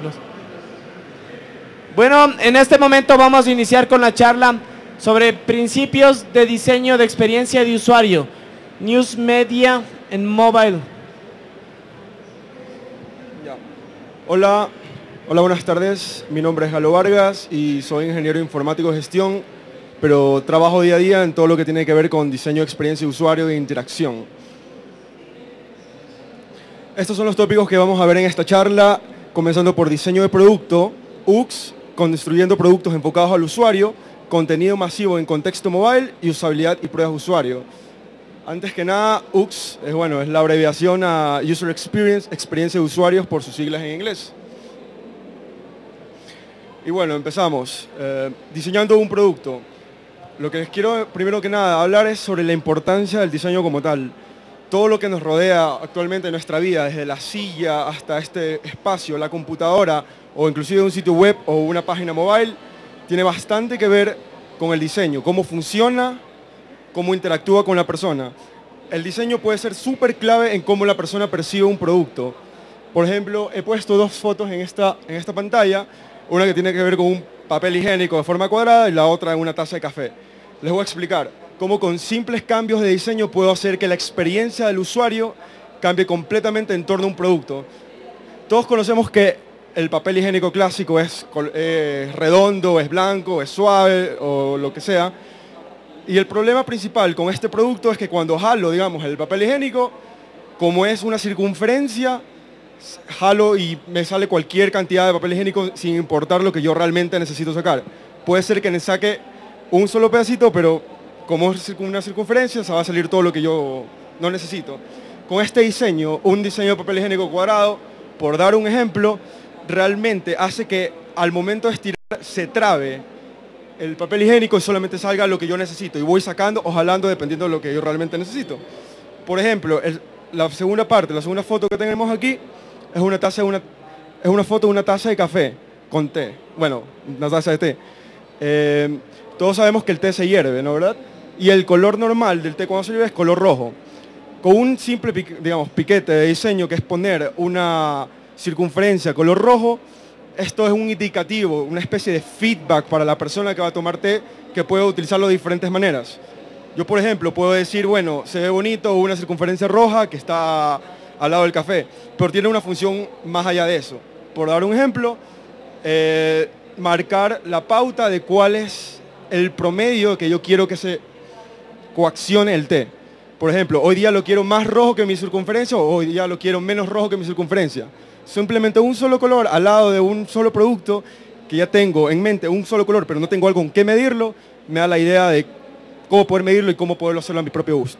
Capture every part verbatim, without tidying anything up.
ejemplos. Bueno, en este momento vamos a iniciar con la charla sobre principios de diseño de experiencia de usuario, News Media en Mobile. Ya. Hola, hola, buenas tardes. Mi nombre es Galo Vargas y soy ingeniero informático de gestión, pero trabajo día a día en todo lo que tiene que ver con diseño de experiencia de usuario e interacción. Estos son los tópicos que vamos a ver en esta charla, comenzando por diseño de producto, U X, construyendo productos enfocados al usuario, contenido masivo en contexto mobile y usabilidad y pruebas de usuario. Antes que nada, U X es, bueno, es la abreviación a User Experience, experiencia de usuarios por sus siglas en inglés. Y bueno, empezamos. Eh, diseñando un producto. Lo que les quiero, primero que nada, hablar es sobre la importancia del diseño como tal. Todo lo que nos rodea actualmente en nuestra vida, desde la silla hasta este espacio, la computadora o inclusive un sitio web o una página mobile, tiene bastante que ver con el diseño, cómo funciona, cómo interactúa con la persona. El diseño puede ser súper clave en cómo la persona percibe un producto. Por ejemplo, he puesto dos fotos en esta, en esta pantalla, una que tiene que ver con un papel higiénico de forma cuadrada y la otra en una taza de café. Les voy a explicar cómo con simples cambios de diseño puedo hacer que la experiencia del usuario cambie completamente en torno a un producto. Todos conocemos que el papel higiénico clásico es, es redondo, es blanco, es suave o lo que sea. Y el problema principal con este producto es que cuando jalo, digamos, el papel higiénico, como es una circunferencia, jalo y me sale cualquier cantidad de papel higiénico sin importar lo que yo realmente necesito sacar. Puede ser que me saque un solo pedacito, pero como es una circunferencia, se va a salir todo lo que yo no necesito. Con este diseño, un diseño de papel higiénico cuadrado, por dar un ejemplo, realmente hace que al momento de estirar se trabe el papel higiénico y solamente salga lo que yo necesito y voy sacando o jalando dependiendo de lo que yo realmente necesito. Por ejemplo, el, la segunda parte, la segunda foto que tenemos aquí es una, taza de una, es una foto de una taza de café con té. Bueno, una taza de té. Eh, todos sabemos que el té se hierve, ¿no, verdad? Y el color normal del té cuando se hierve es color rojo. Con un simple, digamos, piquete de diseño que es poner una circunferencia color rojo, esto es un indicativo, una especie de feedback para la persona que va a tomar té, que puede utilizarlo de diferentes maneras. Yo, por ejemplo, puedo decir, bueno, se ve bonito una circunferencia roja que está al lado del café, pero tiene una función más allá de eso. Por dar un ejemplo, eh, marcar la pauta de cuál es el promedio que yo quiero que se coaccione el té. Por ejemplo, hoy día lo quiero más rojo que mi circunferencia o hoy día lo quiero menos rojo que mi circunferencia. Simplemente un solo color al lado de un solo producto que ya tengo en mente, un solo color, pero no tengo algo con qué medirlo, me da la idea de cómo poder medirlo y cómo poderlo hacerlo a mi propio gusto.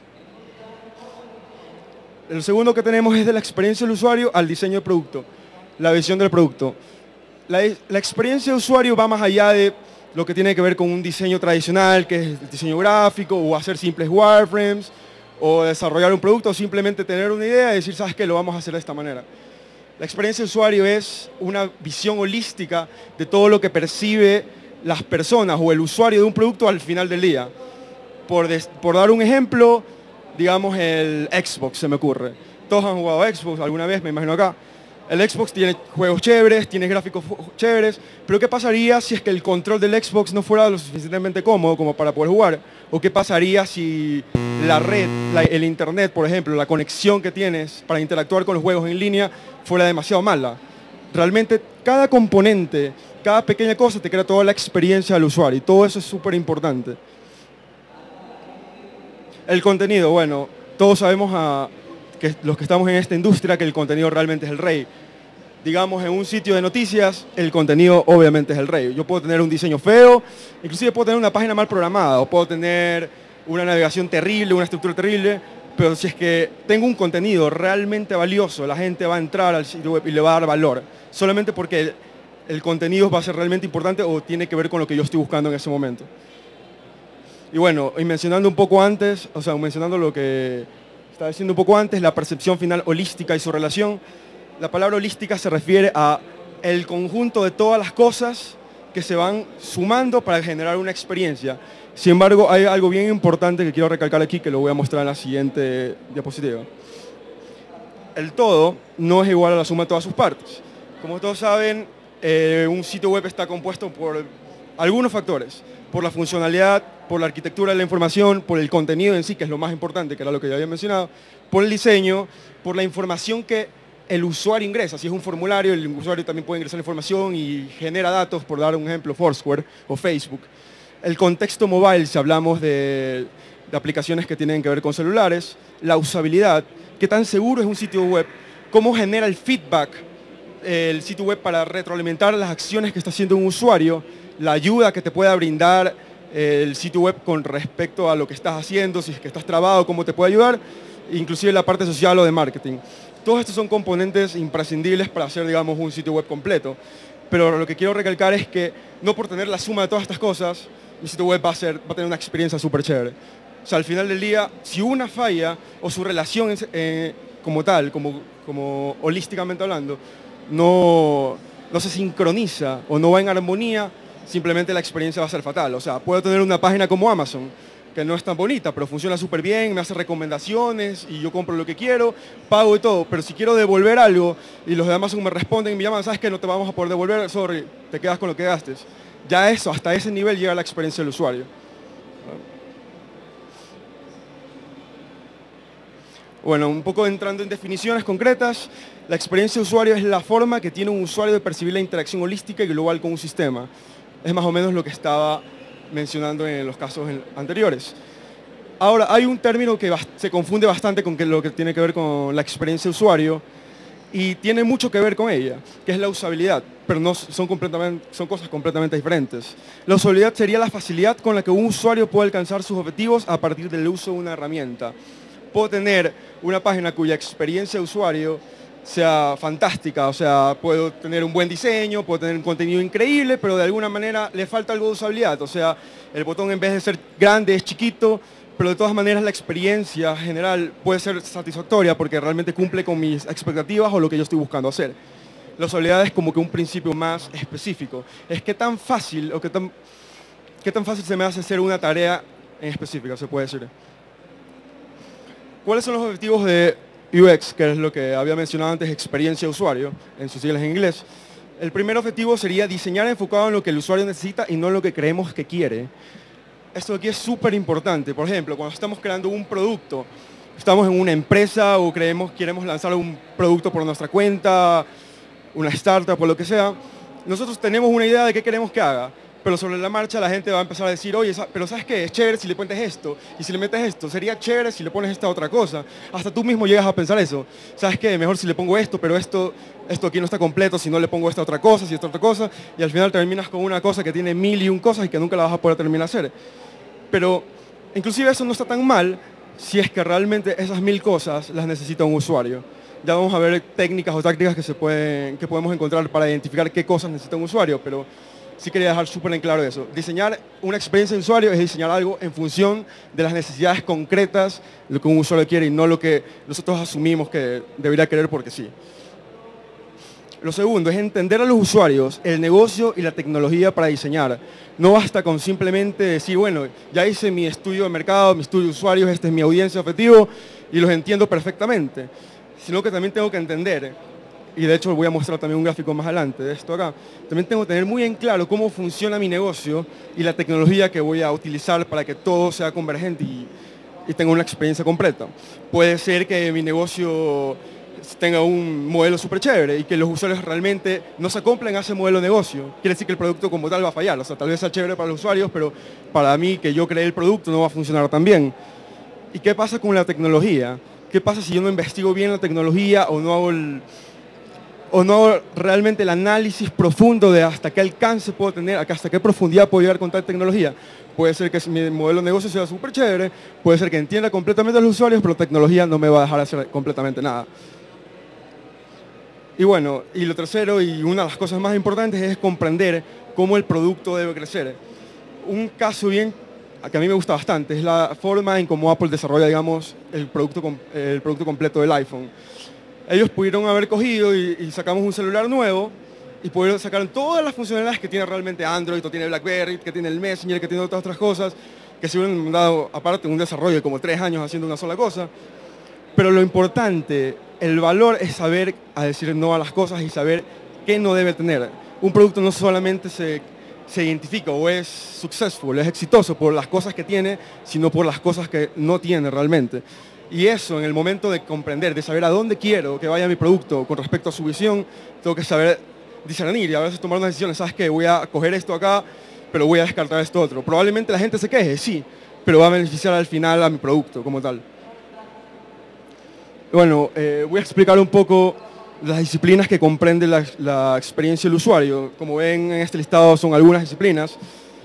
El segundo que tenemos es de la experiencia del usuario al diseño del producto, la visión del producto. La, la experiencia de usuario va más allá de lo que tiene que ver con un diseño tradicional, que es el diseño gráfico, o hacer simples wireframes, o desarrollar un producto, o simplemente tener una idea y decir, ¿sabes qué? Lo vamos a hacer de esta manera. La experiencia de usuario es una visión holística de todo lo que percibe las personas o el usuario de un producto al final del día. Por, des, por dar un ejemplo, digamos el Xbox, se me ocurre. Todos han jugado a Xbox alguna vez, me imagino acá. El Xbox tiene juegos chéveres, tiene gráficos chéveres, pero ¿qué pasaría si es que el control del Xbox no fuera lo suficientemente cómodo como para poder jugar? ¿O qué pasaría si la red, la, el internet, por ejemplo, la conexión que tienes para interactuar con los juegos en línea fuera demasiado mala? Realmente cada componente, cada pequeña cosa te crea toda la experiencia del usuario y todo eso es súper importante. El contenido, bueno, todos sabemos a... que los que estamos en esta industria, que el contenido realmente es el rey. Digamos, en un sitio de noticias, el contenido obviamente es el rey. Yo puedo tener un diseño feo, inclusive puedo tener una página mal programada, o puedo tener una navegación terrible, una estructura terrible, pero si es que tengo un contenido realmente valioso, la gente va a entrar al sitio web y le va a dar valor, solamente porque el, el contenido va a ser realmente importante o tiene que ver con lo que yo estoy buscando en ese momento. Y bueno, y mencionando un poco antes, o sea, mencionando lo que estaba diciendo un poco antes, la percepción final holística y su relación. La palabra holística se refiere a el conjunto de todas las cosas que se van sumando para generar una experiencia. Sin embargo, hay algo bien importante que quiero recalcar aquí, que lo voy a mostrar en la siguiente diapositiva. El todo no es igual a la suma de todas sus partes. Como todos saben, eh, un sitio web está compuesto por algunos factores. Por la funcionalidad, por la arquitectura de la información, por el contenido en sí, que es lo más importante, que era lo que ya había mencionado, por el diseño, por la información que el usuario ingresa. Si es un formulario, el usuario también puede ingresar información y genera datos, por dar un ejemplo, Foursquare o Facebook. El contexto mobile, si hablamos de, de aplicaciones que tienen que ver con celulares, la usabilidad, qué tan seguro es un sitio web, cómo genera el feedback el sitio web para retroalimentar las acciones que está haciendo un usuario, la ayuda que te pueda brindar el sitio web con respecto a lo que estás haciendo, si es que estás trabado, cómo te puede ayudar, inclusive la parte social o de marketing. Todos estos son componentes imprescindibles para hacer, digamos, un sitio web completo. Pero lo que quiero recalcar es que no por tener la suma de todas estas cosas, mi sitio web va a, ser, va a tener una experiencia súper chévere. O sea, al final del día, si una falla o su relación eh, como tal, como, como holísticamente hablando, no, no se sincroniza o no va en armonía, simplemente la experiencia va a ser fatal. O sea, puedo tener una página como Amazon, que no es tan bonita, pero funciona súper bien, me hace recomendaciones y yo compro lo que quiero, pago y todo. Pero si quiero devolver algo y los de Amazon me responden y me llaman, ¿sabes qué? No te vamos a poder devolver, sorry, te quedas con lo que gastes. Ya eso, hasta ese nivel llega la experiencia del usuario. Bueno, un poco entrando en definiciones concretas, la experiencia de usuario es la forma que tiene un usuario de percibir la interacción holística y global con un sistema. Es más o menos lo que estaba mencionando en los casos anteriores. Ahora, hay un término que se confunde bastante con lo que tiene que ver con la experiencia de usuario y tiene mucho que ver con ella, que es la usabilidad, pero no, son, completamente, son cosas completamente diferentes. La usabilidad sería la facilidad con la que un usuario puede alcanzar sus objetivos a partir del uso de una herramienta. Puedo tener una página cuya experiencia de usuario sea fantástica, o sea, puedo tener un buen diseño, puedo tener un contenido increíble, pero de alguna manera le falta algo de usabilidad, o sea, el botón en vez de ser grande es chiquito, pero de todas maneras la experiencia general puede ser satisfactoria porque realmente cumple con mis expectativas o lo que yo estoy buscando hacer. La usabilidad es como que un principio más específico, es qué tan fácil o qué tan, qué tan fácil se me hace hacer una tarea en específica, se puede decir. ¿Cuáles son los objetivos de U X, que es lo que había mencionado antes, experiencia de usuario, en sus siglas en inglés? El primer objetivo sería diseñar enfocado en lo que el usuario necesita y no en lo que creemos que quiere. Esto aquí es súper importante. Por ejemplo, cuando estamos creando un producto, estamos en una empresa o creemos, queremos lanzar un producto por nuestra cuenta, una startup o lo que sea, nosotros tenemos una idea de qué queremos que haga. Pero sobre la marcha la gente va a empezar a decir, oye, pero ¿sabes qué? Es chévere si le pones esto, y si le metes esto, sería chévere si le pones esta otra cosa. Hasta tú mismo llegas a pensar eso. ¿Sabes qué? Mejor si le pongo esto, pero esto, esto aquí no está completo, si no le pongo esta otra cosa, si esta otra cosa, y al final terminas con una cosa que tiene mil y un cosas y que nunca la vas a poder terminar de hacer. Pero inclusive eso no está tan mal si es que realmente esas mil cosas las necesita un usuario. Ya vamos a ver técnicas o tácticas que, se pueden, que podemos encontrar para identificar qué cosas necesita un usuario, pero sí quería dejar súper en claro eso. Diseñar una experiencia de usuario es diseñar algo en función de las necesidades concretas, lo que un usuario quiere y no lo que nosotros asumimos que debería querer porque sí. Lo segundo es entender a los usuarios, el negocio y la tecnología para diseñar. No basta con simplemente decir, bueno, ya hice mi estudio de mercado, mi estudio de usuarios, esta es mi audiencia objetivo y los entiendo perfectamente, sino que también tengo que entender. Y de hecho voy a mostrar también un gráfico más adelante de esto acá. También tengo que tener muy en claro cómo funciona mi negocio y la tecnología que voy a utilizar para que todo sea convergente y, y tenga una experiencia completa. Puede ser que mi negocio tenga un modelo súper chévere y que los usuarios realmente no se acoplen a ese modelo de negocio. Quiere decir que el producto como tal va a fallar. O sea, tal vez sea chévere para los usuarios, pero para mí, que yo creé el producto, no va a funcionar tan bien. ¿Y qué pasa con la tecnología? ¿Qué pasa si yo no investigo bien la tecnología o no hago el... o no realmente el análisis profundo de hasta qué alcance puedo tener, hasta qué profundidad puedo llegar con tal tecnología? Puede ser que mi modelo de negocio sea súper chévere, puede ser que entienda completamente a los usuarios, pero la tecnología no me va a dejar hacer completamente nada. Y bueno, y lo tercero, y una de las cosas más importantes, es comprender cómo el producto debe crecer. Un caso bien, que a mí me gusta bastante, es la forma en cómo Apple desarrolla, digamos, el producto, el producto completo del iPhone. Ellos pudieron haber cogido y, y sacamos un celular nuevo y pudieron sacar todas las funcionalidades que tiene realmente Android, que tiene BlackBerry, que tiene el Messenger, que tiene otras, otras cosas, que se hubieran dado, aparte, un desarrollo de como tres años haciendo una sola cosa. Pero lo importante, el valor es saber a decir no a las cosas y saber qué no debe tener. Un producto no solamente se, se identifica o es successful, es exitoso por las cosas que tiene, sino por las cosas que no tiene realmente. Y eso, en el momento de comprender, de saber a dónde quiero que vaya mi producto con respecto a su visión, tengo que saber discernir y a veces tomar unas decisiones. ¿Sabes qué? Voy a coger esto acá, pero voy a descartar esto otro. Probablemente la gente se queje, sí, pero va a beneficiar al final a mi producto como tal. Bueno, eh, voy a explicar un poco las disciplinas que comprende la, la experiencia del usuario. Como ven en este listado son algunas disciplinas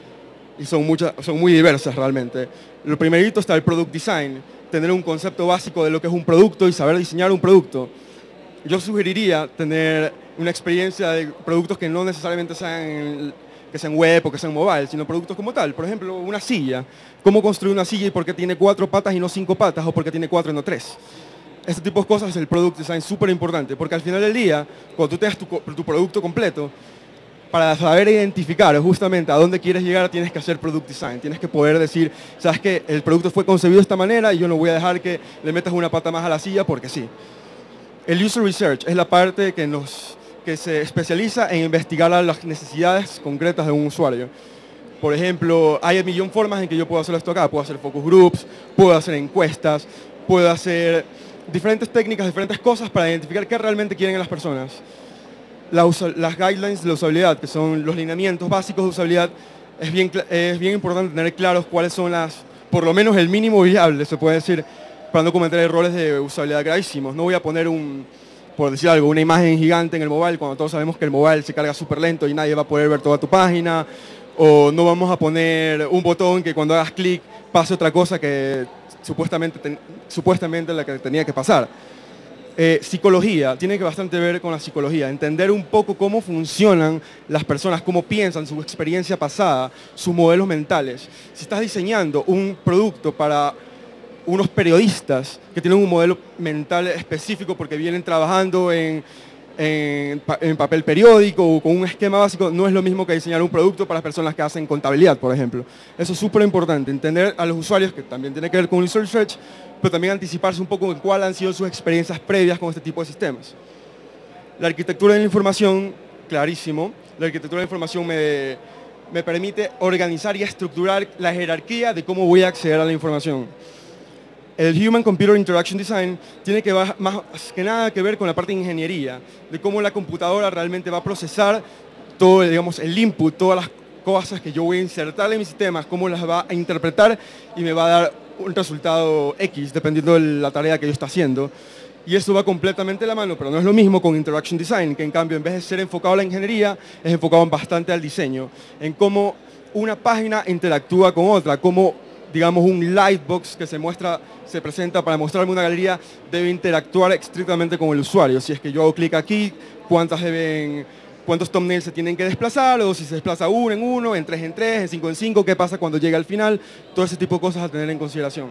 y son, muchas, son muy diversas realmente. Lo primerito está el Product Design, tener un concepto básico de lo que es un producto y saber diseñar un producto. Yo sugeriría tener una experiencia de productos que no necesariamente sean, que sean web o que sean mobile, sino productos como tal. Por ejemplo, una silla. ¿Cómo construir una silla y por qué tiene cuatro patas y no cinco patas? ¿O por qué tiene cuatro y no tres? Este tipo de cosas es el Product Design súper importante, porque al final del día, cuando tú tengas tu, tu producto completo, para saber identificar justamente a dónde quieres llegar, tienes que hacer Product Design. Tienes que poder decir, sabes que el producto fue concebido de esta manera y yo no voy a dejar que le metas una pata más a la silla porque sí. El User Research es la parte que, nos, que se especializa en investigar las necesidades concretas de un usuario. Por ejemplo, hay un millón de formas en que yo puedo hacer esto acá. Puedo hacer focus groups, puedo hacer encuestas, puedo hacer diferentes técnicas, diferentes cosas para identificar qué realmente quieren las personas. La las guidelines de la usabilidad, que son los lineamientos básicos de usabilidad, es bien, es bien importante tener claros cuáles son las, por lo menos el mínimo viable, se puede decir, para no cometer errores de usabilidad gravísimos. No voy a poner un, por decir algo, una imagen gigante en el mobile cuando todos sabemos que el mobile se carga súper lento y nadie va a poder ver toda tu página. O no vamos a poner un botón que cuando hagas clic pase otra cosa que supuestamente, ten, supuestamente la que tenía que pasar. Eh, psicología, tiene que bastante ver con la psicología, entender un poco cómo funcionan las personas, cómo piensan, su experiencia pasada, sus modelos mentales. Si estás diseñando un producto para unos periodistas que tienen un modelo mental específico porque vienen trabajando en, en, en papel periódico o con un esquema básico, no es lo mismo que diseñar un producto para las personas que hacen contabilidad, por ejemplo. Eso es súper importante, entender a los usuarios, que también tiene que ver con User Research, pero también anticiparse un poco en cuáles han sido sus experiencias previas con este tipo de sistemas. La arquitectura de la información, clarísimo. La arquitectura de la información me, me permite organizar y estructurar la jerarquía de cómo voy a acceder a la información. El Human Computer Interaction Design tiene que más, más que nada que ver con la parte de ingeniería, de cómo la computadora realmente va a procesar todo, digamos, el input, todas las cosas que yo voy a insertar en mis sistemas, cómo las va a interpretar y me va a dar un resultado X, dependiendo de la tarea que yo esté haciendo. Y eso va completamente de la mano, pero no es lo mismo con Interaction Design, que en cambio, en vez de ser enfocado a la ingeniería, es enfocado bastante al diseño, en cómo una página interactúa con otra, cómo, digamos, un lightbox que se muestra, se presenta para mostrarme una galería, debe interactuar estrictamente con el usuario. Si es que yo hago clic aquí, cuántas deben... cuántos thumbnails se tienen que desplazar, o si se desplaza uno en uno, en tres en tres, en cinco en cinco, qué pasa cuando llega al final, todo ese tipo de cosas a tener en consideración.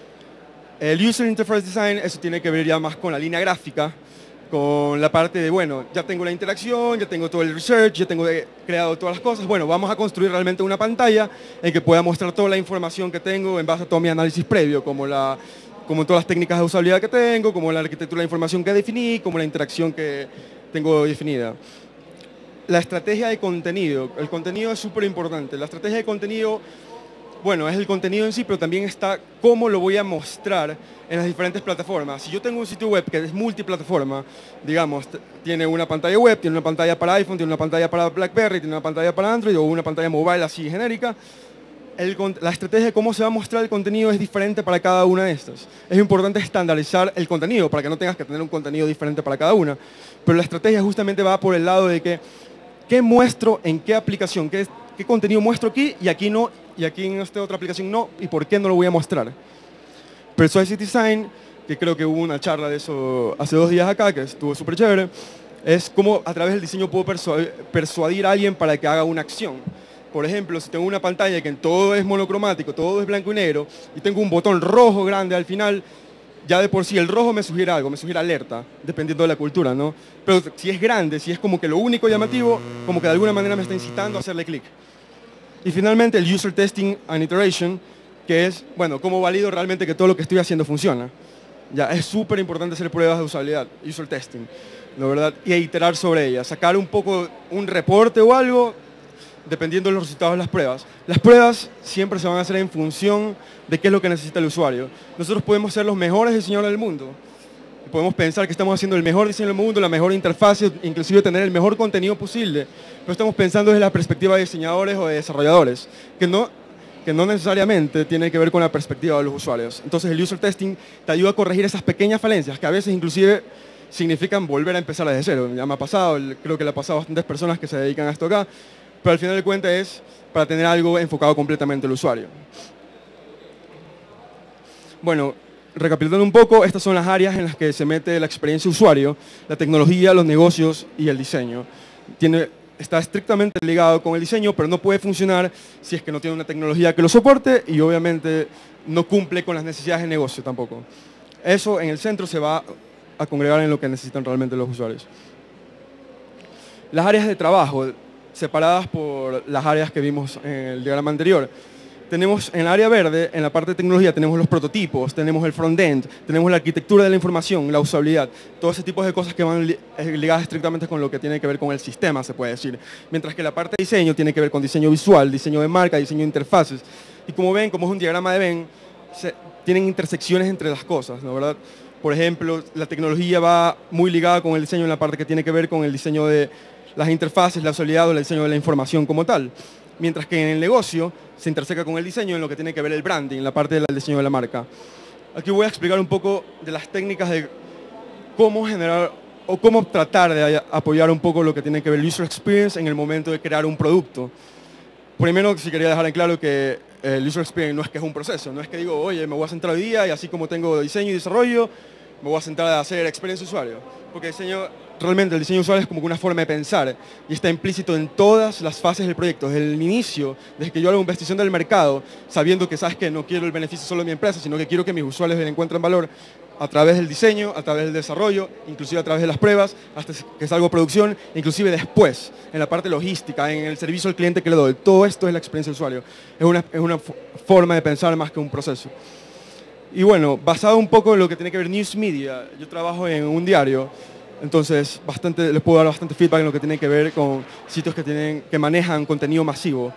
El User Interface Design, eso tiene que ver ya más con la línea gráfica, con la parte de, bueno, ya tengo la interacción, ya tengo todo el research, ya tengo creado todas las cosas, bueno, vamos a construir realmente una pantalla en que pueda mostrar toda la información que tengo en base a todo mi análisis previo, como la... como todas las técnicas de usabilidad que tengo, como la arquitectura de información que definí, como la interacción que tengo definida. La estrategia de contenido. El contenido es súper importante. La estrategia de contenido, bueno, es el contenido en sí, pero también está cómo lo voy a mostrar en las diferentes plataformas. Si yo tengo un sitio web que es multiplataforma, digamos, tiene una pantalla web, tiene una pantalla para iPhone, tiene una pantalla para BlackBerry, tiene una pantalla para Android o una pantalla mobile así genérica, el, la estrategia de cómo se va a mostrar el contenido es diferente para cada una de estas. Es importante estandarizar el contenido para que no tengas que tener un contenido diferente para cada una. Pero la estrategia justamente va por el lado de que ¿qué muestro en qué aplicación? ¿Qué, qué contenido muestro aquí y aquí no? Y aquí en esta otra aplicación no. ¿Y por qué no lo voy a mostrar? Persuasive Design, que creo que hubo una charla de eso hace dos días acá, que estuvo súper chévere, es cómo a través del diseño puedo persuadir, persuadir a alguien para que haga una acción. Por ejemplo, si tengo una pantalla que en todo es monocromático, todo es blanco y negro, y tengo un botón rojo grande al final, ya de por sí el rojo me sugiere algo, me sugiere alerta, dependiendo de la cultura, ¿no? Pero si es grande, si es como que lo único llamativo, como que de alguna manera me está incitando a hacerle clic. Y finalmente el User Testing and Iteration, que es, bueno, cómo valido realmente que todo lo que estoy haciendo funciona. Ya, es súper importante hacer pruebas de usabilidad, User Testing. ¿no, verdad? Y iterar sobre ella, sacar un poco un reporte o algo, dependiendo de los resultados de las pruebas. Las pruebas siempre se van a hacer en función de qué es lo que necesita el usuario. Nosotros podemos ser los mejores diseñadores del mundo. Podemos pensar que estamos haciendo el mejor diseño del mundo, la mejor interfaz, inclusive tener el mejor contenido posible. Pero estamos pensando desde la perspectiva de diseñadores o de desarrolladores, que no, que no necesariamente tiene que ver con la perspectiva de los usuarios. Entonces el user testing te ayuda a corregir esas pequeñas falencias, que a veces inclusive significan volver a empezar desde cero. Ya me ha pasado, creo que le ha pasado a bastantes personas que se dedican a esto acá, pero al final de cuentas es para tener algo enfocado completamente al usuario. Bueno, recapitulando un poco, estas son las áreas en las que se mete la experiencia de usuario, la tecnología, los negocios y el diseño. Tiene, está estrictamente ligado con el diseño, pero no puede funcionar si es que no tiene una tecnología que lo soporte y obviamente no cumple con las necesidades de negocio tampoco. Eso en el centro se va a congregar en lo que necesitan realmente los usuarios. Las áreas de trabajo, separadas por las áreas que vimos en el diagrama anterior. Tenemos en el área verde, en la parte de tecnología, tenemos los prototipos, tenemos el front-end, tenemos la arquitectura de la información, la usabilidad, todo ese tipo de cosas que van ligadas estrictamente con lo que tiene que ver con el sistema, se puede decir. Mientras que la parte de diseño tiene que ver con diseño visual, diseño de marca, diseño de interfaces. Y como ven, como es un diagrama de Venn, se, tienen intersecciones entre las cosas, ¿no, verdad? Por ejemplo, la tecnología va muy ligada con el diseño en la parte que tiene que ver con el diseño de las interfaces, la usabilidad o el diseño de la información como tal. Mientras que en el negocio se interseca con el diseño en lo que tiene que ver el branding, la parte del diseño de la marca. Aquí voy a explicar un poco de las técnicas de cómo generar o cómo tratar de apoyar un poco lo que tiene que ver el user experience en el momento de crear un producto. Primero, sí quería dejar en claro que el user experience no es que es un proceso, no es que digo, oye, me voy a centrar hoy día y así como tengo diseño y desarrollo, me voy a centrar a hacer experiencia de usuario. Porque diseño, realmente el diseño usuario es como una forma de pensar y está implícito en todas las fases del proyecto, desde el inicio, desde que yo hago investigación del mercado, sabiendo que, sabes que no quiero el beneficio solo de mi empresa, sino que quiero que mis usuarios le encuentren valor a través del diseño, a través del desarrollo, inclusive a través de las pruebas, hasta que salgo a producción, inclusive después, en la parte logística, en el servicio al cliente que le doy. Todo esto es la experiencia del usuario. Es una, es una forma de pensar más que un proceso. Y bueno, basado un poco en lo que tiene que ver News Media, yo trabajo en un diario, entonces bastante, les puedo dar bastante feedback en lo que tiene que ver con sitios que, tienen, que manejan contenido masivo.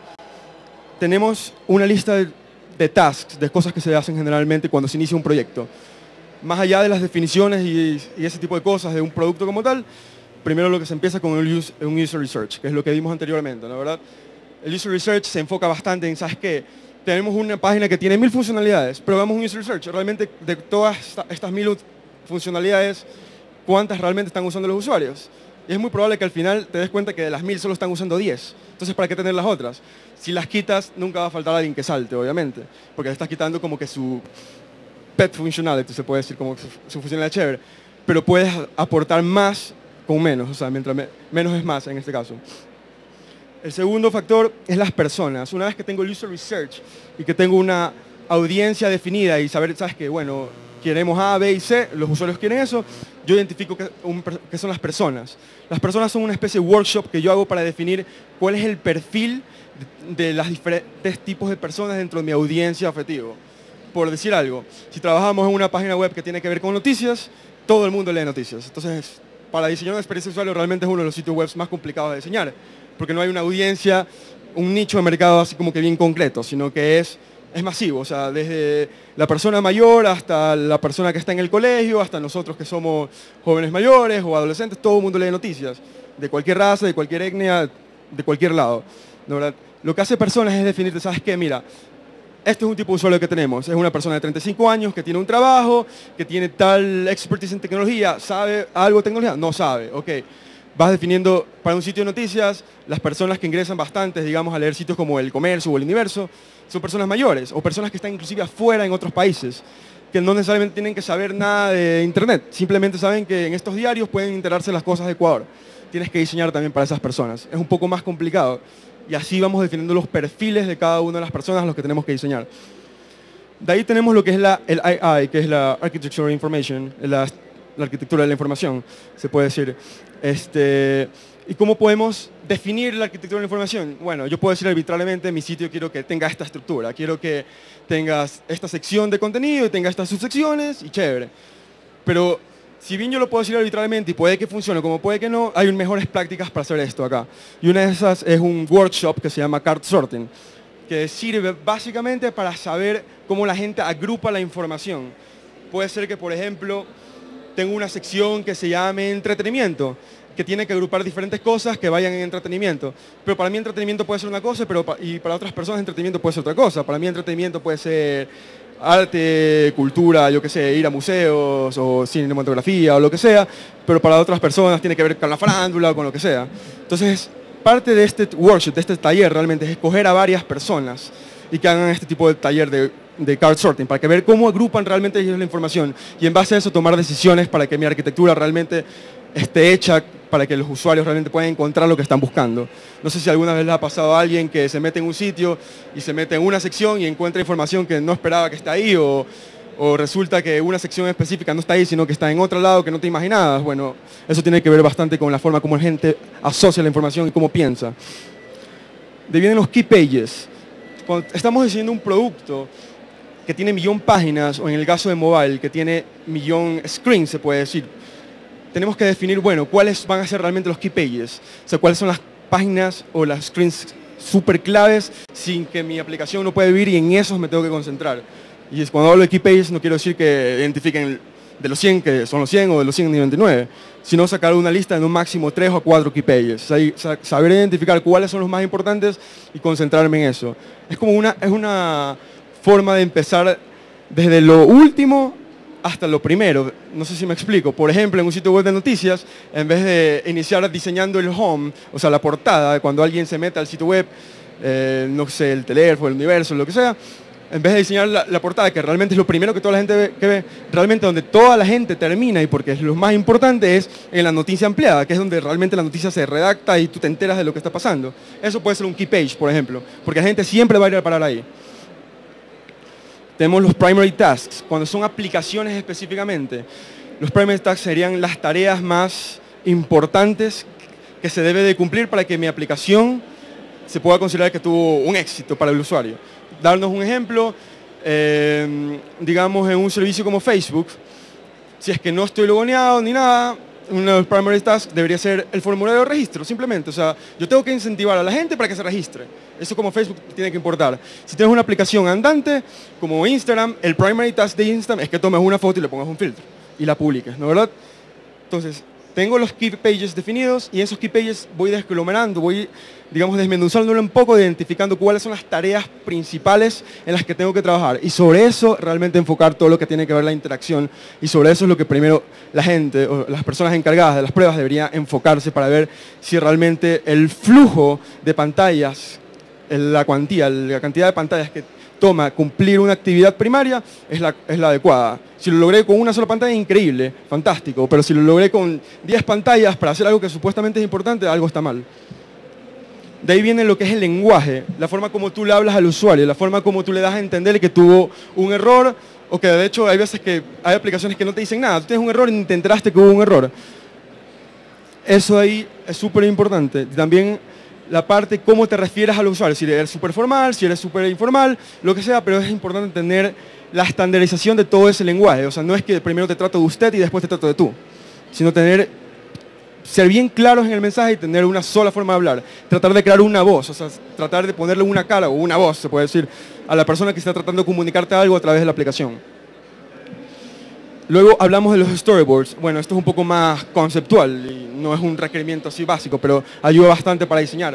Tenemos una lista de, de tasks, de cosas que se hacen generalmente cuando se inicia un proyecto. Más allá de las definiciones y, y ese tipo de cosas de un producto como tal, primero lo que se empieza con un user, un user research, que es lo que vimos anteriormente, ¿no? ¿Verdad? El user research se enfoca bastante en, ¿sabes qué? Tenemos una página que tiene mil funcionalidades, pero vamos a un user research. Realmente, de todas esta, estas mil funcionalidades, ¿cuántas realmente están usando los usuarios? Y es muy probable que al final te des cuenta que de las mil solo están usando diez. Entonces, ¿para qué tener las otras? Si las quitas, nunca va a faltar alguien que salte, obviamente, porque le estás quitando como que su pet functionality, se puede decir, como su, su funcionalidad chévere, pero puedes aportar más con menos, o sea, mientras me, menos es más en este caso. El segundo factor es las personas. Una vez que tengo el user research y que tengo una audiencia definida y saber, sabes que, bueno, queremos A, B y C, los usuarios quieren eso, yo identifico que, un, que son las personas. Las personas son una especie de workshop que yo hago para definir cuál es el perfil de, de las diferentes tipos de personas dentro de mi audiencia objetivo. Por decir algo, si trabajamos en una página web que tiene que ver con noticias, todo el mundo lee noticias. Entonces, para diseñar una experiencia de usuario realmente es uno de los sitios web más complicados de diseñar, porque no hay una audiencia, un nicho de mercado así como que bien concreto, sino que es, es masivo, o sea, desde la persona mayor hasta la persona que está en el colegio, hasta nosotros que somos jóvenes mayores o adolescentes, todo el mundo lee noticias, de cualquier raza, de cualquier etnia, de cualquier lado, ¿no, verdad? Lo que hace personas es definirte, ¿sabes qué? Mira, este es un tipo de usuario que tenemos, es una persona de treinta y cinco años que tiene un trabajo, que tiene tal expertise en tecnología, ¿sabe algo de tecnología? No sabe, ok. Vas definiendo para un sitio de noticias, las personas que ingresan bastantes, digamos, a leer sitios como El Comercio o El Universo, son personas mayores o personas que están inclusive afuera en otros países, que no necesariamente tienen que saber nada de Internet, simplemente saben que en estos diarios pueden enterarse de las cosas de Ecuador. Tienes que diseñar también para esas personas, es un poco más complicado. Y así vamos definiendo los perfiles de cada una de las personas a los que tenemos que diseñar. De ahí tenemos lo que es la, el A I, que es la Architecture of Information, la, la arquitectura de la información, se puede decir. Este, ¿Y cómo podemos definir la arquitectura de la información? Bueno, yo puedo decir arbitrariamente, en mi sitio quiero que tenga esta estructura, quiero que tengas esta sección de contenido y tenga estas subsecciones y chévere. Pero Si bien yo lo puedo decir arbitrariamente y puede que funcione como puede que no, hay mejores prácticas para hacer esto acá. Y una de esas es un workshop que se llama Card Sorting, que sirve básicamente para saber cómo la gente agrupa la información. Puede ser que, por ejemplo, tengo una sección que se llame entretenimiento, que tiene que agrupar diferentes cosas que vayan en entretenimiento. Pero para mí entretenimiento puede ser una cosa, pero pa y para otras personas entretenimiento puede ser otra cosa. Para mí entretenimiento puede ser arte, cultura, yo qué sé, ir a museos o cinematografía o lo que sea, pero para otras personas tiene que ver con la farándula o con lo que sea. Entonces, parte de este workshop, de este taller realmente es escoger a varias personas y que hagan este tipo de taller de, de card sorting, para que ver cómo agrupan realmente ellos la información y en base a eso tomar decisiones para que mi arquitectura realmente esté hecha para que los usuarios realmente puedan encontrar lo que están buscando. No sé si alguna vez les ha pasado a alguien que se mete en un sitio y se mete en una sección y encuentra información que no esperaba que está ahí, o, o resulta que una sección específica no está ahí, sino que está en otro lado que no te imaginabas. Bueno, eso tiene que ver bastante con la forma como la gente asocia la información y cómo piensa. De ahí vienen los key pages. Cuando estamos diseñando un producto que tiene millón páginas, o en el caso de mobile, que tiene millón screens, se puede decir, tenemos que definir, bueno, cuáles van a ser realmente los key pages. O sea, cuáles son las páginas o las screens súper claves sin que mi aplicación no pueda vivir, y en esos me tengo que concentrar. Y cuando hablo de key pages no quiero decir que identifiquen de los cien que son los cien o de los cien noventa y nueve, sino sacar una lista de un máximo tres o cuatro key pages. O sea, saber identificar cuáles son los más importantes y concentrarme en eso. Es como una, es una forma de empezar desde lo último hasta lo primero. No sé si me explico. Por ejemplo, en un sitio web de noticias, en vez de iniciar diseñando el home, o sea, la portada, cuando alguien se mete al sitio web, eh, no sé, el teléfono, el universo, lo que sea, en vez de diseñar la, la portada, que realmente es lo primero que toda la gente ve, que ve, realmente donde toda la gente termina, y porque es lo más importante, es en la noticia ampliada, que es donde realmente la noticia se redacta y tú te enteras de lo que está pasando. Eso puede ser un key page, por ejemplo, porque la gente siempre va a ir a parar ahí. Tenemos los primary tasks, cuando son aplicaciones específicamente. Los primary tasks serían las tareas más importantes que se debe de cumplir para que mi aplicación se pueda considerar que tuvo un éxito para el usuario. Darnos un ejemplo, eh, digamos en un servicio como Facebook, si es que no estoy logoneado ni nada, uno de los primary tasks debería ser el formulario de registro, simplemente. O sea, yo tengo que incentivar a la gente para que se registre. Eso como Facebook tiene que importar. Si tienes una aplicación andante, como Instagram, el primary task de Instagram es que tomes una foto y le pongas un filtro y la publiques, ¿no, verdad? Entonces, tengo los key pages definidos y esos key pages voy desaglomerando, voy, digamos, desmenuzándolo un poco, identificando cuáles son las tareas principales en las que tengo que trabajar. Y sobre eso realmente enfocar todo lo que tiene que ver la interacción. Y sobre eso es lo que primero la gente o las personas encargadas de las pruebas deberían enfocarse para ver si realmente el flujo de pantallas, la cuantía, la cantidad de pantallas que toma cumplir una actividad primaria es la, es la adecuada. Si lo logré con una sola pantalla, increíble, fantástico, pero si lo logré con diez pantallas para hacer algo que supuestamente es importante, algo está mal. De ahí viene lo que es el lenguaje, la forma como tú le hablas al usuario, la forma como tú le das a entender que tuvo un error, o que de hecho hay veces que hay aplicaciones que no te dicen nada, tú tienes un error y te enteraste que hubo un error. Eso ahí es súper importante. También la parte cómo te refieres al usuario, si eres súper formal, si eres súper informal, lo que sea, pero es importante tener la estandarización de todo ese lenguaje. O sea, no es que primero te trato de usted y después te trato de tú, sino tener, ser bien claros en el mensaje y tener una sola forma de hablar. Tratar de crear una voz, o sea, tratar de ponerle una cara o una voz, se puede decir, a la persona que está tratando de comunicarte algo a través de la aplicación. Luego hablamos de los storyboards. Bueno, esto es un poco más conceptual y no es un requerimiento así básico, pero ayuda bastante para diseñar.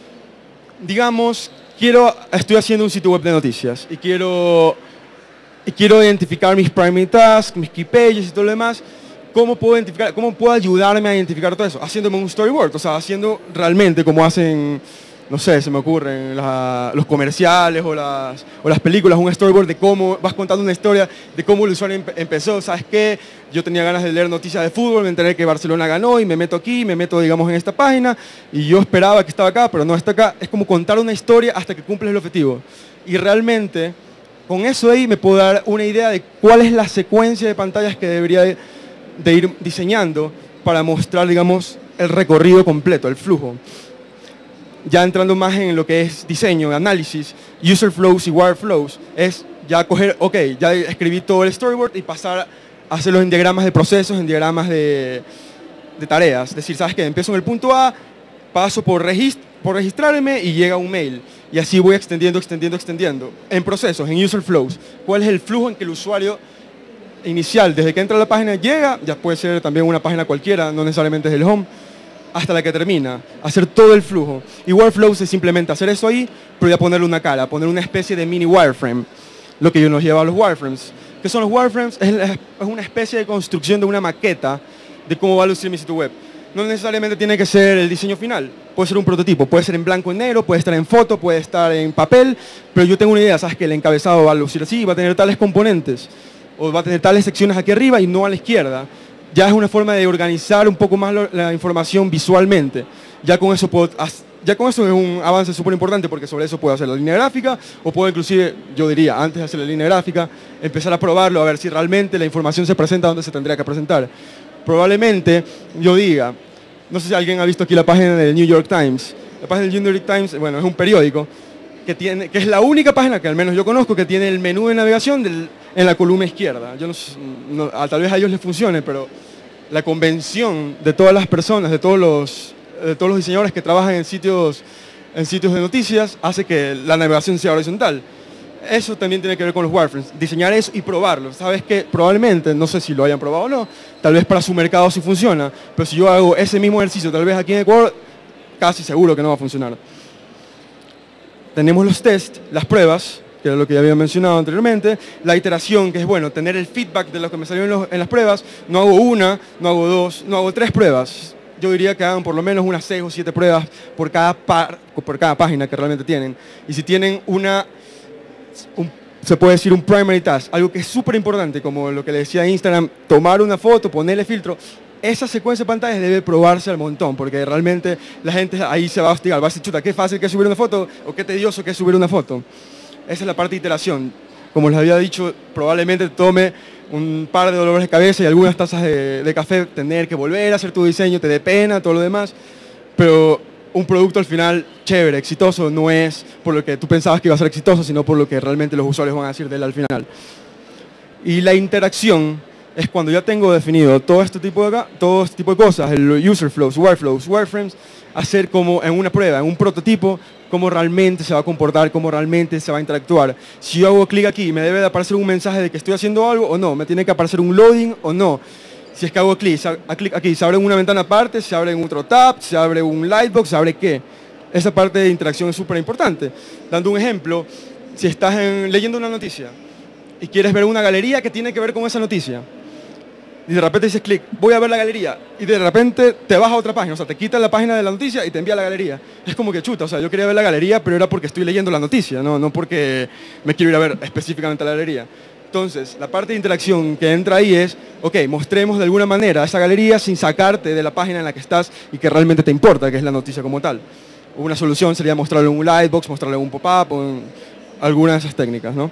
Digamos, quiero, estoy haciendo un sitio web de noticias y quiero, y quiero identificar mis primary tasks, mis key pages y todo lo demás. ¿Cómo puedo identificar, cómo puedo ayudarme a identificar todo eso? Haciéndome un storyboard, o sea, haciendo realmente como hacen, no sé, se me ocurren la, los comerciales o las, o las películas, un storyboard de cómo vas contando una historia de cómo el usuario empe empezó. ¿Sabes qué? Yo tenía ganas de leer noticias de fútbol, me enteré que Barcelona ganó y me meto aquí, me meto, digamos, en esta página y yo esperaba que estaba acá, pero no está acá. Es como contar una historia hasta que cumples el objetivo. Y realmente, con eso ahí me puedo dar una idea de cuál es la secuencia de pantallas que debería de, de ir diseñando para mostrar, digamos, el recorrido completo, el flujo. Ya entrando más en lo que es diseño, análisis, user flows y wire flows, es ya coger, ok, ya escribí todo el storyboard y pasar hacerlo en diagramas de procesos, en diagramas de, de tareas. Es decir, ¿sabes qué? Empiezo en el punto A, paso por, regist por registrarme y llega un mail. Y así voy extendiendo, extendiendo, extendiendo. En procesos, en user flows. ¿Cuál es el flujo en que el usuario inicial, desde que entra a la página, llega? Ya puede ser también una página cualquiera, no necesariamente desde el home, hasta la que termina. Hacer todo el flujo. Y Workflows es simplemente hacer eso ahí, pero ya ponerle una cara, poner una especie de mini wireframe. Lo que nos lleva a los wireframes. ¿Qué son los wireframes? Es, es una especie de construcción de una maqueta de cómo va a lucir mi sitio web. No necesariamente tiene que ser el diseño final, puede ser un prototipo, puede ser en blanco y negro, puede estar en foto, puede estar en papel, pero yo tengo una idea, sabes que el encabezado va a lucir así, va a tener tales componentes, o va a tener tales secciones aquí arriba y no a la izquierda. Ya es una forma de organizar un poco más lo, la información visualmente. Ya con eso puedo, ya con eso es un avance súper importante, porque sobre eso puedo hacer la línea gráfica, o puedo inclusive, yo diría, antes de hacer la línea gráfica, empezar a probarlo, a ver si realmente la información se presenta donde se tendría que presentar. Probablemente yo diga, no sé si alguien ha visto aquí la página del New York Times. La página del New York Times, bueno, es un periódico que, tiene, que es la única página que al menos yo conozco que tiene el menú de navegación del, en la columna izquierda. Yo no, no, tal vez a ellos les funcione, pero la convención de todas las personas, de todos los, de todos los diseñadores que trabajan en sitios, en sitios de noticias, hace que la navegación sea horizontal. Eso también tiene que ver con los wireframes, diseñar eso y probarlo. Sabes que probablemente, no sé si lo hayan probado o no, tal vez para su mercado sí funciona, pero si yo hago ese mismo ejercicio tal vez aquí en Ecuador, casi seguro que no va a funcionar. Tenemos los tests, las pruebas, que era lo que ya había mencionado anteriormente, la iteración, que es bueno, tener el feedback de lo que me salió en, los, en las pruebas. No hago una, no hago dos, no hago tres pruebas. Yo diría que hagan por lo menos unas seis o siete pruebas por cada, par, por cada página que realmente tienen. Y si tienen una... Un, se puede decir un primary task, algo que es súper importante, como lo que le decía a Instagram, tomar una foto, ponerle filtro. Esa secuencia de pantallas debe probarse al montón, porque realmente la gente ahí se va a hostigar, va a decir, chuta, qué fácil que es subir una foto, o qué tedioso que es subir una foto. Esa es la parte de iteración. Como les había dicho, probablemente tome un par de dolores de cabeza y algunas tazas de, de café, tener que volver a hacer tu diseño, te dé pena, todo lo demás, pero un producto al final chévere, exitoso, no es por lo que tú pensabas que iba a ser exitoso, sino por lo que realmente los usuarios van a decir de él al final. Y la interacción es cuando ya tengo definido todo este tipo de, todo este tipo de cosas, el user flows, workflows, wireframes, hacer como en una prueba, en un prototipo, cómo realmente se va a comportar, cómo realmente se va a interactuar. Si yo hago clic aquí, ¿me debe de aparecer un mensaje de que estoy haciendo algo o no? ¿Me tiene que aparecer un loading o no? Si es que hago clic, clic aquí, se abre una ventana aparte, se abre en otro tab, se abre un lightbox, se abre qué. Esa parte de interacción es súper importante. Dando un ejemplo, si estás en, leyendo una noticia y quieres ver una galería que tiene que ver con esa noticia, y de repente dices clic, voy a ver la galería, y de repente te vas a otra página, o sea, te quitas la página de la noticia y te envía a la galería. Es como que chuta, o sea, yo quería ver la galería, pero era porque estoy leyendo la noticia, no, no porque me quiero ir a ver específicamente a la galería. Entonces, la parte de interacción que entra ahí es, ok, mostremos de alguna manera esa galería sin sacarte de la página en la que estás y que realmente te importa, que es la noticia como tal. Una solución sería mostrarle un lightbox, mostrarle un pop-up, o alguna de esas técnicas, ¿no?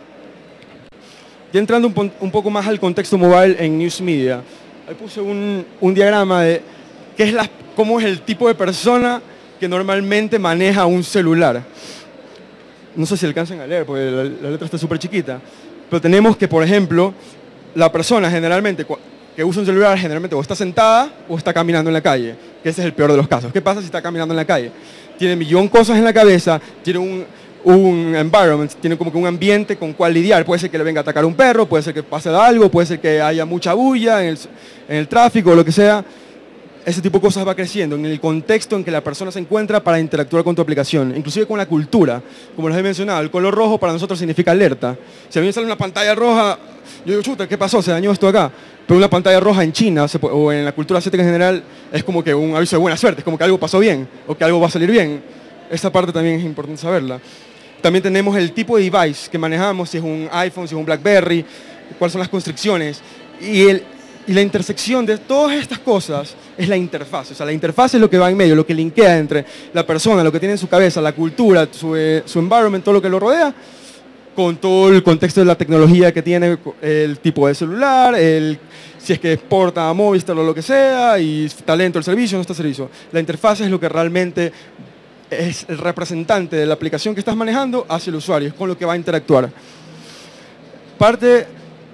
Ya entrando un, un poco más al contexto mobile en News Media, ahí puse un, un diagrama de qué es la, cómo es el tipo de persona que normalmente maneja un celular. No sé si alcancen a leer, porque la, la letra está súper chiquita. Pero tenemos que, por ejemplo, la persona generalmente que usa un celular generalmente o está sentada o está caminando en la calle, que ese es el peor de los casos. ¿Qué pasa si está caminando en la calle? Tiene millón de cosas en la cabeza, tiene un, un environment, tiene como que un ambiente con cual lidiar. Puede ser que le venga a atacar un perro, puede ser que pase algo, puede ser que haya mucha bulla en el, en el tráfico o lo que sea. Ese tipo de cosas va creciendo en el contexto en que la persona se encuentra para interactuar con tu aplicación, inclusive con la cultura. Como les he mencionado, el color rojo para nosotros significa alerta. Si a mí me sale una pantalla roja, yo digo, chuta, ¿qué pasó? Se dañó esto acá. Pero una pantalla roja en China o en la cultura asiática en general es como que un aviso de buena suerte, es como que algo pasó bien o que algo va a salir bien. Esa parte también es importante saberla. También tenemos el tipo de device que manejamos, si es un iPhone, si es un BlackBerry, cuáles son las constricciones. Y el Y la intersección de todas estas cosas es la interfaz. O sea, la interfaz es lo que va en medio, lo que linkea entre la persona, lo que tiene en su cabeza, la cultura, su, eh, su environment, todo lo que lo rodea, con todo el contexto de la tecnología que tiene, el tipo de celular, el, si es que exporta a Movistar o lo que sea, y está lento el servicio o no está servicio. La interfaz es lo que realmente es el representante de la aplicación que estás manejando hacia el usuario, es con lo que va a interactuar. Parte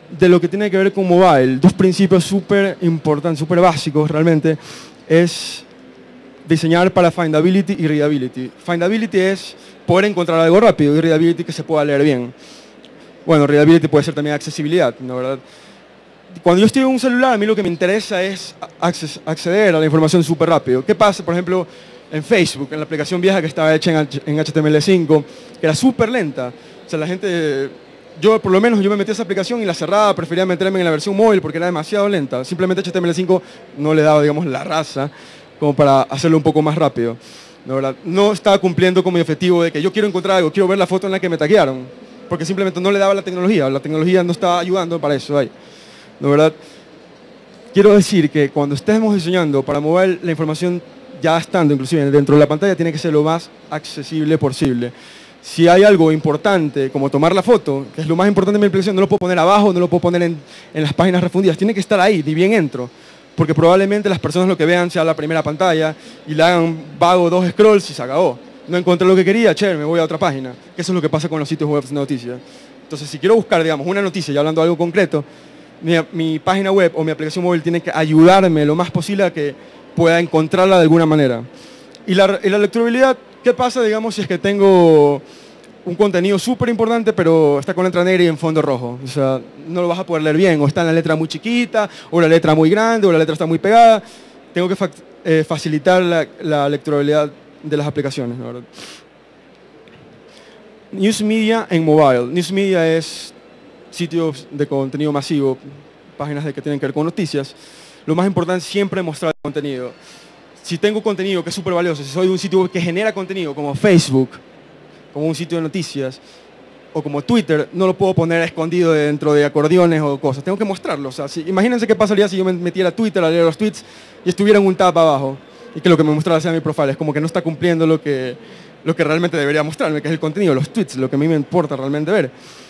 de lo que tiene que ver con mobile, dos principios súper importantes, súper básicos realmente, es diseñar para findability y readability. Findability es poder encontrar algo rápido y readability que se pueda leer bien. Bueno, readability puede ser también accesibilidad, ¿no, verdad? Cuando yo estoy en un celular, a mí lo que me interesa es acceder a la información súper rápido. ¿Qué pasa, por ejemplo, en Facebook, en la aplicación vieja que estaba hecha en H T M L cinco, que era súper lenta? O sea, la gente, yo por lo menos, yo me metí a esa aplicación y la cerraba, prefería meterme en la versión móvil porque era demasiado lenta. Simplemente H T M L cinco no le daba, digamos, la raza como para hacerlo un poco más rápido. ¿No, verdad? No estaba cumpliendo con mi objetivo de que yo quiero encontrar algo, quiero ver la foto en la que me taguearon, porque simplemente no le daba la tecnología, la tecnología no estaba ayudando para eso ahí. ¿No, verdad? Quiero decir que cuando estemos diseñando para mover la información ya estando inclusive dentro de la pantalla, tiene que ser lo más accesible posible. Si hay algo importante como tomar la foto, que es lo más importante de mi aplicación, no lo puedo poner abajo, no lo puedo poner en, en las páginas refundidas, tiene que estar ahí, ni bien entro, porque probablemente las personas lo que vean sea la primera pantalla y le hagan vago dos scrolls y se acabó. No encontré lo que quería, chévere, me voy a otra página. Que eso es lo que pasa con los sitios web de noticias. Entonces, si quiero buscar, digamos, una noticia y hablando de algo concreto, Mi, mi página web o mi aplicación móvil tiene que ayudarme lo más posible a que pueda encontrarla de alguna manera. Y la, y la lecturabilidad, ¿qué pasa, digamos, si es que tengo un contenido súper importante, pero está con letra negra y en fondo rojo? O sea, no lo vas a poder leer bien, o está en la letra muy chiquita, o la letra muy grande, o la letra está muy pegada. Tengo que fa eh, facilitar la, la lecturabilidad de las aplicaciones, ¿no? News Media en mobile. News Media es sitios de contenido masivo, páginas de que tienen que ver con noticias. Lo más importante es siempre mostrar el contenido. Si tengo contenido que es súper valioso, si soy un sitio web que genera contenido como Facebook, como un sitio de noticias, o como Twitter, no lo puedo poner escondido dentro de acordeones o cosas. Tengo que mostrarlo. O sea, si, imagínense qué pasaría si yo me metiera a Twitter a leer los tweets y estuviera en un tab abajo y que lo que me mostrara sea mi profile. Es como que no está cumpliendo lo que, lo que realmente debería mostrarme, que es el contenido, los tweets, lo que a mí me importa realmente ver.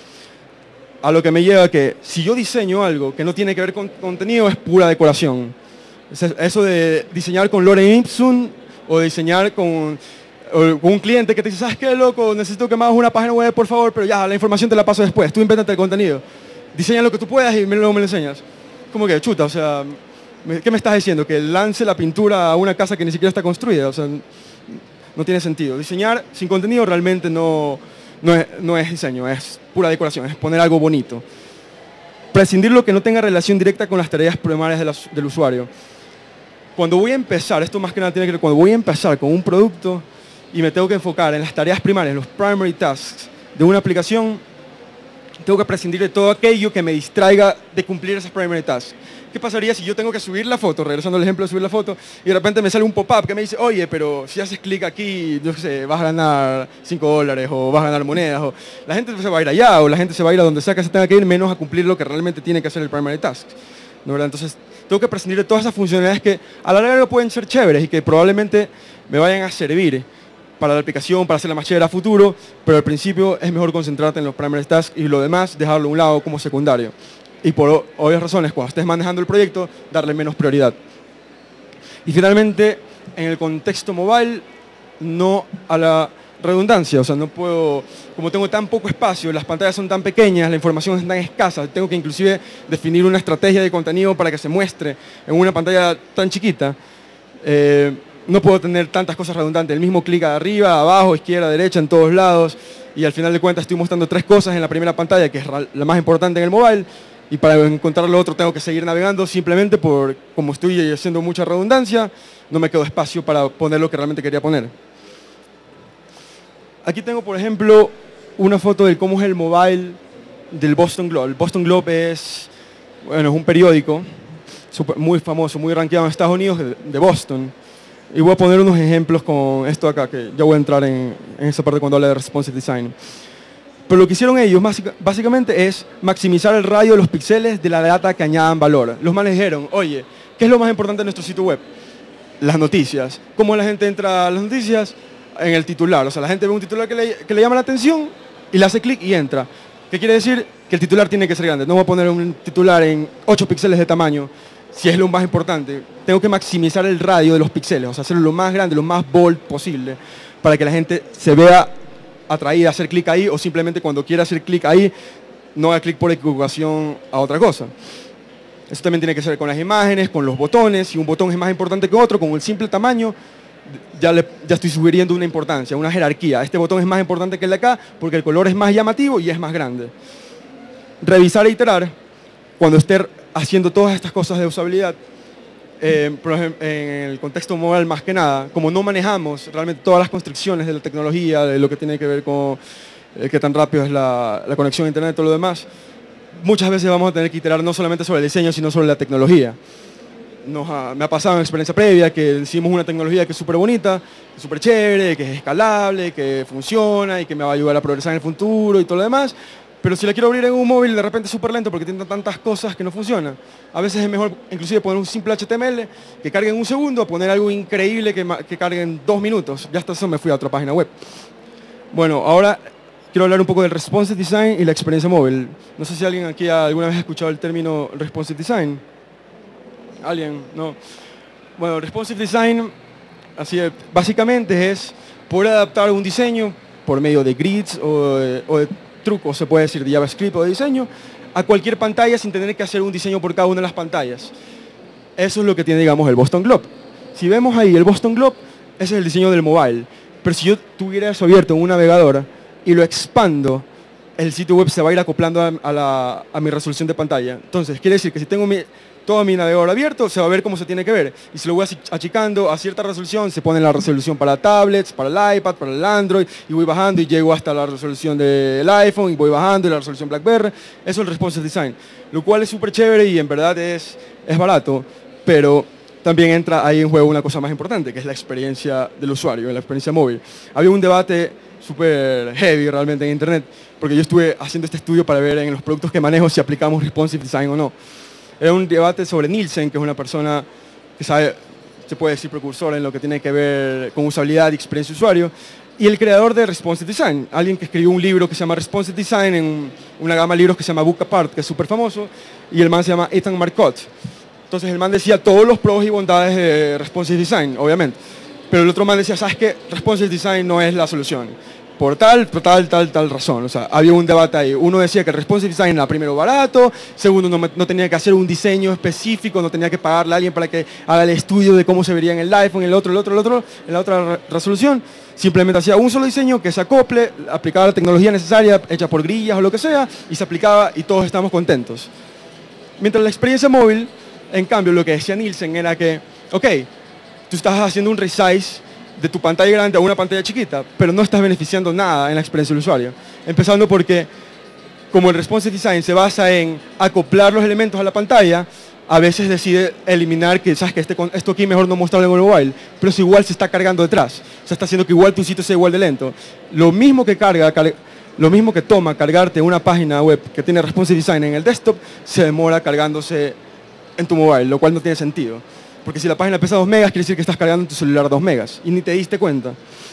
A lo que me lleva a que si yo diseño algo que no tiene que ver con contenido, es pura decoración. Eso de diseñar con Lorem Ipsum o diseñar con, o con un cliente que te dice, ¿sabes qué, loco? Necesito que me hagas una página web, por favor, pero ya, la información te la paso después. Tú invéntate el contenido. Diseña lo que tú puedas y luego me lo enseñas. Como que, chuta, o sea, ¿qué me estás diciendo? Que lance la pintura a una casa que ni siquiera está construida. O sea, no tiene sentido. Diseñar sin contenido realmente no... No es, no es diseño, es pura decoración, es poner algo bonito. Prescindir lo que no tenga relación directa con las tareas primarias de la, del usuario. Cuando voy a empezar, esto más que nada tiene que ver, cuando voy a empezar con un producto y me tengo que enfocar en las tareas primarias, los primary tasks de una aplicación, tengo que prescindir de todo aquello que me distraiga de cumplir esas primary tasks. ¿Qué pasaría si yo tengo que subir la foto, regresando al ejemplo de subir la foto, y de repente me sale un pop-up que me dice, oye, pero si haces clic aquí, yo qué sé, vas a ganar cinco dólares o vas a ganar monedas, o la gente se va a ir allá, o la gente se va a ir a donde sea que se tenga que ir, menos a cumplir lo que realmente tiene que hacer el primary task, ¿no, verdad? Entonces, tengo que prescindir de todas esas funcionalidades que a la larga pueden ser chéveres y que probablemente me vayan a servir para la aplicación, para hacerla más chévere a futuro, pero al principio es mejor concentrarte en los primary tasks y lo demás dejarlo a un lado como secundario. Y por obvias razones, cuando estés manejando el proyecto, darle menos prioridad. Y finalmente, en el contexto mobile, no a la redundancia. O sea, no puedo, como tengo tan poco espacio, las pantallas son tan pequeñas, la información es tan escasa, tengo que inclusive definir una estrategia de contenido para que se muestre en una pantalla tan chiquita. Eh, no puedo tener tantas cosas redundantes. El mismo clic arriba, abajo, izquierda, derecha, en todos lados. Y al final de cuentas estoy mostrando tres cosas en la primera pantalla, que es la más importante en el mobile. Y para encontrar lo otro tengo que seguir navegando simplemente por, como estoy haciendo mucha redundancia, no me quedo espacio para poner lo que realmente quería poner. Aquí tengo, por ejemplo, una foto de cómo es el mobile del Boston Globe. El Boston Globe es, bueno, es un periódico super, muy famoso, muy rankeado en Estados Unidos, de, de Boston. Y voy a poner unos ejemplos con esto acá, que ya voy a entrar en, en esa parte cuando hable de responsive design. Pero lo que hicieron ellos básicamente es maximizar el radio de los píxeles de la data que añadan valor. Los manes dijeron, oye, ¿qué es lo más importante de nuestro sitio web? Las noticias. ¿Cómo la gente entra a las noticias? En el titular. O sea, la gente ve un titular que le, que le llama la atención y le hace clic y entra. ¿Qué quiere decir? Que el titular tiene que ser grande. No voy a poner un titular en ocho píxeles de tamaño, si es lo más importante. Tengo que maximizar el radio de los píxeles, o sea, hacerlo lo más grande, lo más bold posible, para que la gente se vea atraída a hacer clic ahí, o simplemente cuando quiera hacer clic ahí, no haga clic por equivocación a otra cosa. Eso también tiene que ser con las imágenes, con los botones. Si un botón es más importante que otro, con el simple tamaño, ya, le, ya estoy sugiriendo una importancia, una jerarquía. Este botón es más importante que el de acá porque el color es más llamativo y es más grande. Revisar e iterar, cuando esté haciendo todas estas cosas de usabilidad, eh, por ejemplo, en el contexto mobile más que nada, como no manejamos realmente todas las constricciones de la tecnología, de lo que tiene que ver con eh, qué tan rápido es la, la conexión a internet y todo lo demás, muchas veces vamos a tener que iterar no solamente sobre el diseño, sino sobre la tecnología. Nos ha, me ha pasado en experiencia previa que decimos una tecnología que es súper bonita, súper chévere, que es escalable, que funciona y que me va a ayudar a progresar en el futuro y todo lo demás, pero si la quiero abrir en un móvil de repente es súper lento porque tiene tantas cosas que no funcionan. A veces es mejor inclusive poner un simple H T M L que cargue en un segundo a poner algo increíble que, que cargue en dos minutos. Ya hasta eso me fui a otra página web. Bueno, ahora quiero hablar un poco del responsive design y la experiencia móvil. No sé si alguien aquí alguna vez ha escuchado el término responsive design. ¿Alguien? No. Bueno, responsive design, así es, básicamente es poder adaptar un diseño por medio de grids o de, o de trucos, se puede decir, de JavaScript o de diseño, a cualquier pantalla sin tener que hacer un diseño por cada una de las pantallas. Eso es lo que tiene, digamos, el Boston Globe. Si vemos ahí el Boston Globe, ese es el diseño del mobile. Pero si yo tuviera eso abierto en un navegador y lo expando, el sitio web se va a ir acoplando a, a, la, a mi resolución de pantalla. Entonces, quiere decir que si tengo mi, todo mi navegador abierto, se va a ver cómo se tiene que ver. Y si lo voy achicando a cierta resolución, se pone la resolución para tablets, para el iPad, para el Android, y voy bajando y llego hasta la resolución del iPhone, y voy bajando y la resolución BlackBerry. Eso es el responsive design, lo cual es súper chévere y en verdad es, es barato, pero también entra ahí en juego una cosa más importante, que es la experiencia del usuario, la experiencia móvil. Había un debate súper heavy realmente en internet, porque yo estuve haciendo este estudio para ver en los productos que manejo si aplicamos responsive design o no. Era un debate sobre Nielsen, que es una persona que sabe, se puede decir precursora en lo que tiene que ver con usabilidad y experiencia de usuario, y el creador de Responsive Design, alguien que escribió un libro que se llama Responsive Design en una gama de libros que se llama Book Apart, que es súper famoso, y el man se llama Ethan Marcotte. Entonces el man decía todos los pros y bondades de Responsive Design, obviamente, pero el otro man decía, ¿sabes qué? Responsive Design no es la solución. Por tal, tal, tal, tal razón. O sea, había un debate ahí. Uno decía que el responsive design era primero barato, segundo no, no tenía que hacer un diseño específico, no tenía que pagarle a alguien para que haga el estudio de cómo se vería en el iPhone, el otro, el otro, el otro, en la otra re resolución. Simplemente hacía un solo diseño que se acople, aplicaba la tecnología necesaria, hecha por grillas o lo que sea, y se aplicaba y todos estamos contentos. Mientras la experiencia móvil, en cambio, lo que decía Nielsen era que, ok, tú estás haciendo un resize de tu pantalla grande a una pantalla chiquita, pero no estás beneficiando nada en la experiencia del usuario. Empezando porque, como el responsive design se basa en acoplar los elementos a la pantalla, a veces decide eliminar que, sabes que este, esto aquí mejor no mostrarlo en el mobile, pero eso igual se está cargando detrás. O sea, está haciendo que igual tu sitio sea igual de lento. Lo mismo que carga, car lo mismo que toma cargarte una página web que tiene responsive design en el desktop, se demora cargándose en tu mobile, lo cual no tiene sentido. Porque si la página pesa dos megas, quiere decir que estás cargando en tu celular dos megas y ni te diste cuenta.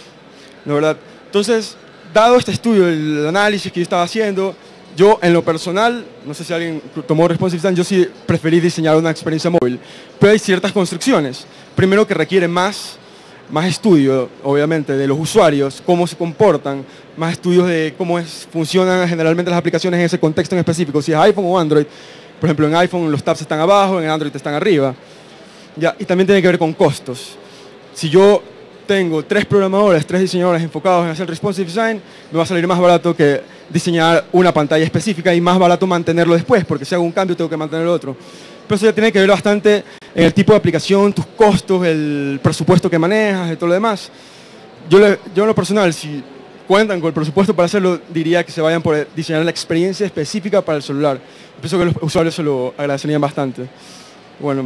¿No, verdad? Entonces, dado este estudio, el análisis que yo estaba haciendo, yo en lo personal, no sé si alguien tomó responsive design, yo sí preferí diseñar una experiencia móvil. Pero hay ciertas construcciones. Primero que requiere más, más estudio, obviamente, de los usuarios, cómo se comportan, más estudios de cómo es, funcionan generalmente las aplicaciones en ese contexto en específico, si es iPhone o Android. Por ejemplo, en iPhone los tabs están abajo, en Android están arriba. Ya, y también tiene que ver con costos. Si yo tengo tres programadores, tres diseñadores enfocados en hacer responsive design, me va a salir más barato que diseñar una pantalla específica y más barato mantenerlo después, porque si hago un cambio tengo que mantener el otro. Pero eso ya tiene que ver bastante en el tipo de aplicación, tus costos, el presupuesto que manejas y todo lo demás. Yo, le, yo en lo personal, si cuentan con el presupuesto para hacerlo, diría que se vayan por diseñar la experiencia específica para el celular. Pienso que los usuarios se lo agradecerían bastante. Bueno,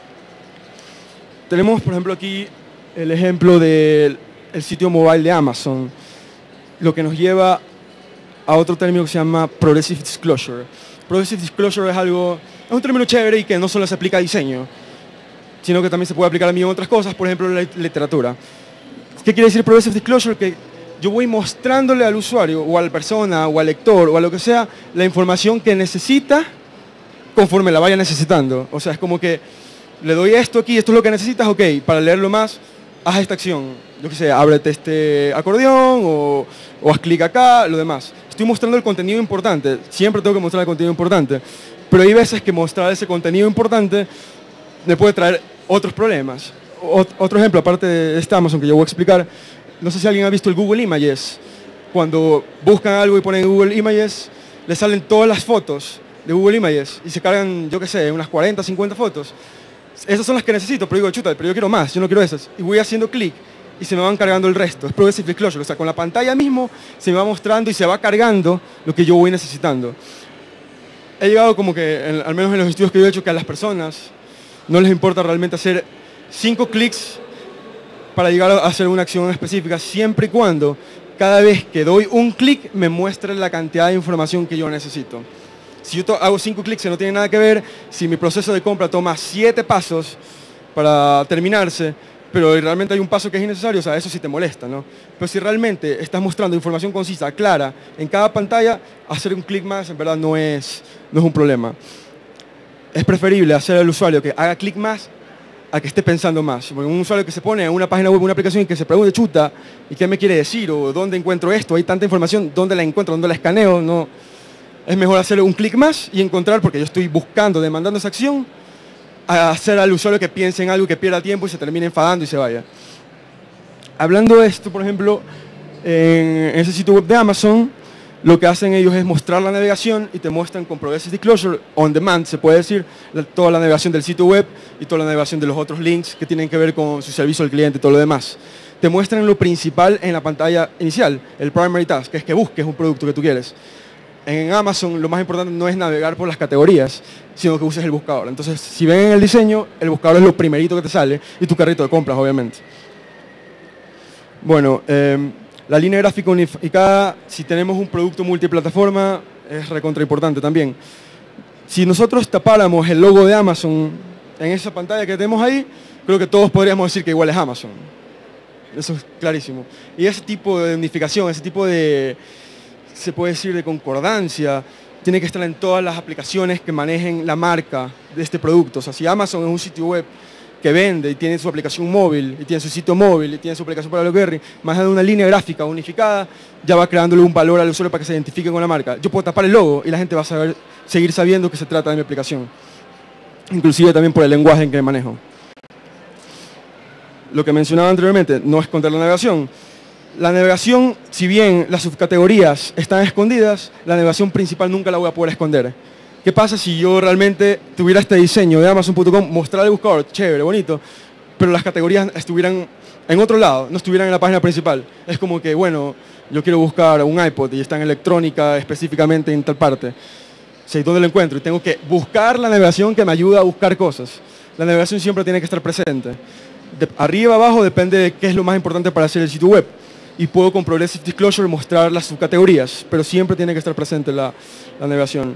tenemos, por ejemplo, aquí el ejemplo del el sitio mobile de Amazon, lo que nos lleva a otro término que se llama Progressive Disclosure. Progressive Disclosure es algo, es un término chévere y que no solo se aplica a diseño, sino que también se puede aplicar a mí en otras cosas, por ejemplo, la literatura. ¿Qué quiere decir Progressive Disclosure? Que yo voy mostrándole al usuario, o a la persona, o al lector, o a lo que sea, la información que necesita conforme la vaya necesitando. O sea, es como que le doy esto aquí, esto es lo que necesitas, ok, para leerlo más, haz esta acción. Yo qué sé, ábrete este acordeón o, o haz clic acá, lo demás. estoy mostrando el contenido importante, siempre tengo que mostrar el contenido importante, pero hay veces que mostrar ese contenido importante me puede traer otros problemas. O, otro ejemplo, aparte de este Amazon que yo voy a explicar, no sé si alguien ha visto el Google Images. Cuando buscan algo y ponen Google Images, les salen todas las fotos de Google Images y se cargan, yo qué sé, unas cuarenta, cincuenta fotos. Esas son las que necesito, pero digo, chuta, pero yo quiero más, yo no quiero esas. Y voy haciendo clic y se me van cargando el resto. Es Progressive Disclosure, o sea, con la pantalla mismo se me va mostrando y se va cargando lo que yo voy necesitando. He llegado como que, en, al menos en los estudios que yo he hecho, que a las personas no les importa realmente hacer cinco clics para llegar a hacer una acción específica, siempre y cuando cada vez que doy un clic me muestre la cantidad de información que yo necesito. Si yo hago cinco clics que no tienen nada que ver, si mi proceso de compra toma siete pasos para terminarse, pero realmente hay un paso que es innecesario, o sea, eso sí te molesta, ¿no? Pero si realmente estás mostrando información concisa, clara, en cada pantalla, hacer un clic más en verdad no es, no es un problema. Es preferible hacer al usuario que haga clic más a que esté pensando más. Porque un usuario que se pone en una página web, una aplicación y que se pregunte, chuta, ¿y qué me quiere decir? O ¿dónde encuentro esto? Hay tanta información, ¿dónde la encuentro? ¿Dónde la escaneo? No. Es mejor hacer un clic más y encontrar, porque yo estoy buscando, demandando esa acción, a hacer al usuario que piense en algo, que pierda tiempo y se termine enfadando y se vaya. Hablando de esto, por ejemplo, en ese sitio web de Amazon, lo que hacen ellos es mostrar la navegación y te muestran con Progressive Disclosure on demand, se puede decir, la, toda la navegación del sitio web y toda la navegación de los otros links que tienen que ver con su servicio al cliente y todo lo demás. Te muestran lo principal en la pantalla inicial, el primary task, que es que busques un producto que tú quieres. En Amazon lo más importante no es navegar por las categorías, sino que uses el buscador. Entonces, si ven en el diseño, el buscador es lo primerito que te sale y tu carrito de compras, obviamente. Bueno, eh, la línea gráfica unificada, si tenemos un producto multiplataforma, es recontra importante también. Si nosotros tapáramos el logo de Amazon en esa pantalla que tenemos ahí, creo que todos podríamos decir que igual es Amazon. Eso es clarísimo. Y ese tipo de unificación, ese tipo de, se puede decir, de concordancia, tiene que estar en todas las aplicaciones que manejen la marca de este producto. O sea, si Amazon es un sitio web que vende y tiene su aplicación móvil, y tiene su sitio móvil, y tiene su aplicación para BlackBerry, más de una línea gráfica unificada, ya va creándole un valor al usuario para que se identifique con la marca. Yo puedo tapar el logo y la gente va a saber, seguir sabiendo que se trata de mi aplicación. Inclusive también por el lenguaje en que manejo. Lo que mencionaba anteriormente, no esconder la navegación. La navegación, si bien las subcategorías están escondidas, la navegación principal nunca la voy a poder esconder. ¿Qué pasa si yo realmente tuviera este diseño de Amazon punto com, mostrar el buscador, chévere, bonito, pero las categorías estuvieran en otro lado, no estuvieran en la página principal? Es como que, bueno, yo quiero buscar un iPod y está en electrónica específicamente en tal parte. Sí, ¿dónde lo encuentro? Y tengo que buscar la navegación que me ayuda a buscar cosas. La navegación siempre tiene que estar presente. De arriba abajo depende de qué es lo más importante para hacer el sitio web. Y puedo con Progressive Disclosure mostrar las subcategorías, pero siempre tiene que estar presente la, la navegación.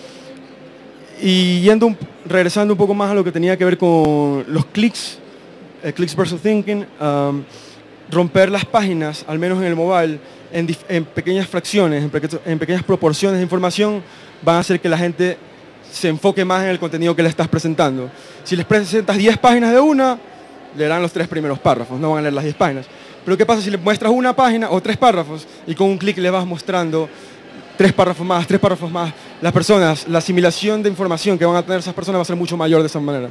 Y yendo, un, regresando un poco más a lo que tenía que ver con los clics, eh, clicks versus thinking, um, romper las páginas, al menos en el mobile, en, en pequeñas fracciones, en, pe en pequeñas proporciones de información, van a hacer que la gente se enfoque más en el contenido que le estás presentando. Si les presentas diez páginas de una, leerán los tres primeros párrafos, no van a leer las diez páginas. Pero ¿qué pasa si le muestras una página o tres párrafos y con un clic le vas mostrando tres párrafos más, tres párrafos más? Las personas, la asimilación de información que van a tener esas personas va a ser mucho mayor de esa manera.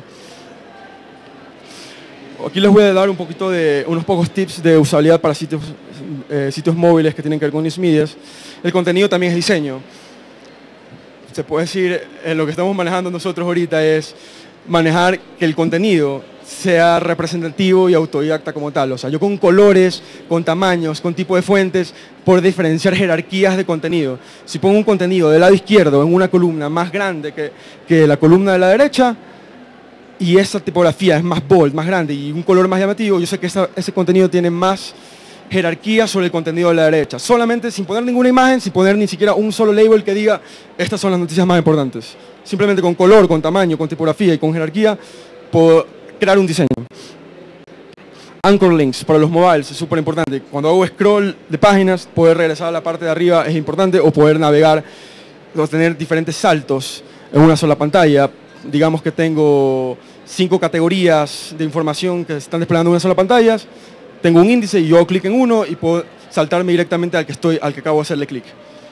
Aquí les voy a dar un poquito de, unos pocos tips de usabilidad para sitios, eh, sitios móviles que tienen que ver con news medias. El contenido también es diseño. Se puede decir, eh, lo que estamos manejando nosotros ahorita es manejar que el contenido sea representativo y autodidacta como tal. O sea, yo con colores, con tamaños, con tipo de fuentes, por diferenciar jerarquías de contenido. Si pongo un contenido del lado izquierdo en una columna más grande que, que la columna de la derecha, y esa tipografía es más bold, más grande y un color más llamativo, yo sé que esa, ese contenido tiene más jerarquía sobre el contenido de la derecha. Solamente sin poner ninguna imagen, sin poner ni siquiera un solo label que diga estas son las noticias más importantes. Simplemente con color, con tamaño, con tipografía y con jerarquía, puedo crear un diseño. Anchor links para los mobiles es súper importante. Cuando hago scroll de páginas, poder regresar a la parte de arriba es importante, o poder navegar, o tener diferentes saltos en una sola pantalla. Digamos que tengo cinco categorías de información que están desplegando en una sola pantalla, tengo un índice y yo hago clic en uno y puedo saltarme directamente al que, estoy, al que acabo de hacerle clic.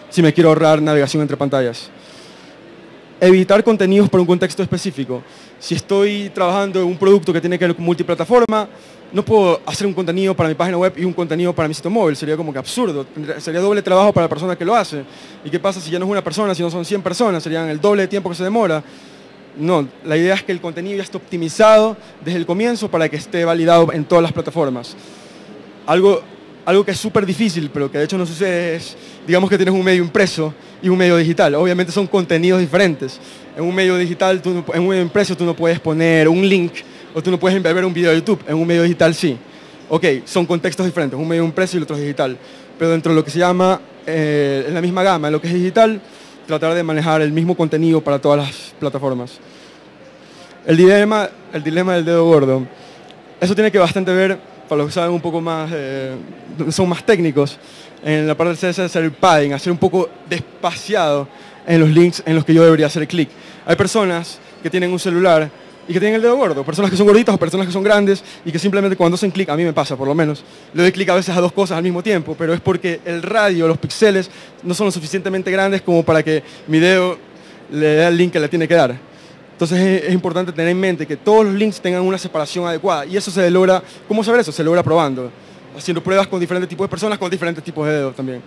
si me quiero ahorrar navegación entre pantallas. Evitar contenidos para un contexto específico. Si estoy trabajando en un producto que tiene que ver con multiplataforma, no puedo hacer un contenido para mi página web y un contenido para mi sitio móvil. Sería como que absurdo. Sería doble trabajo para la persona que lo hace. ¿Y qué pasa si ya no es una persona, si no son cien personas? Serían el doble de tiempo que se demora. No, la idea es que el contenido ya esté optimizado desde el comienzo para que esté validado en todas las plataformas. Algo, algo que es súper difícil, pero que de hecho no sucede es, digamos que tienes un medio impreso y un medio digital. Obviamente son contenidos diferentes. En un medio digital, tú, en un medio impreso tú no puedes poner un link o tú no puedes ver un video de YouTube. En un medio digital sí. Ok, son contextos diferentes, un medio impreso y el otro es digital. Pero dentro de lo que se llama, eh, en la misma gama, en lo que es digital, tratar de manejar el mismo contenido para todas las plataformas. El dilema, el dilema del dedo gordo. Eso tiene que bastante ver, para los que saben un poco más, eh, son más técnicos, en la parte del C S S, hacer el padding, hacer un poco despaciado en los links en los que yo debería hacer clic. Hay personas que tienen un celular y que tienen el dedo gordo, personas que son gorditas o personas que son grandes y que simplemente cuando hacen clic, a mí me pasa por lo menos, le doy clic a veces a dos cosas al mismo tiempo, pero es porque el radio, los píxeles no son lo suficientemente grandes como para que mi dedo le dé el link que le tiene que dar. Entonces es, es importante tener en mente que todos los links tengan una separación adecuada y eso se logra, ¿cómo saber eso? Se logra probando, haciendo pruebas con diferentes tipos de personas, con diferentes tipos de dedos también.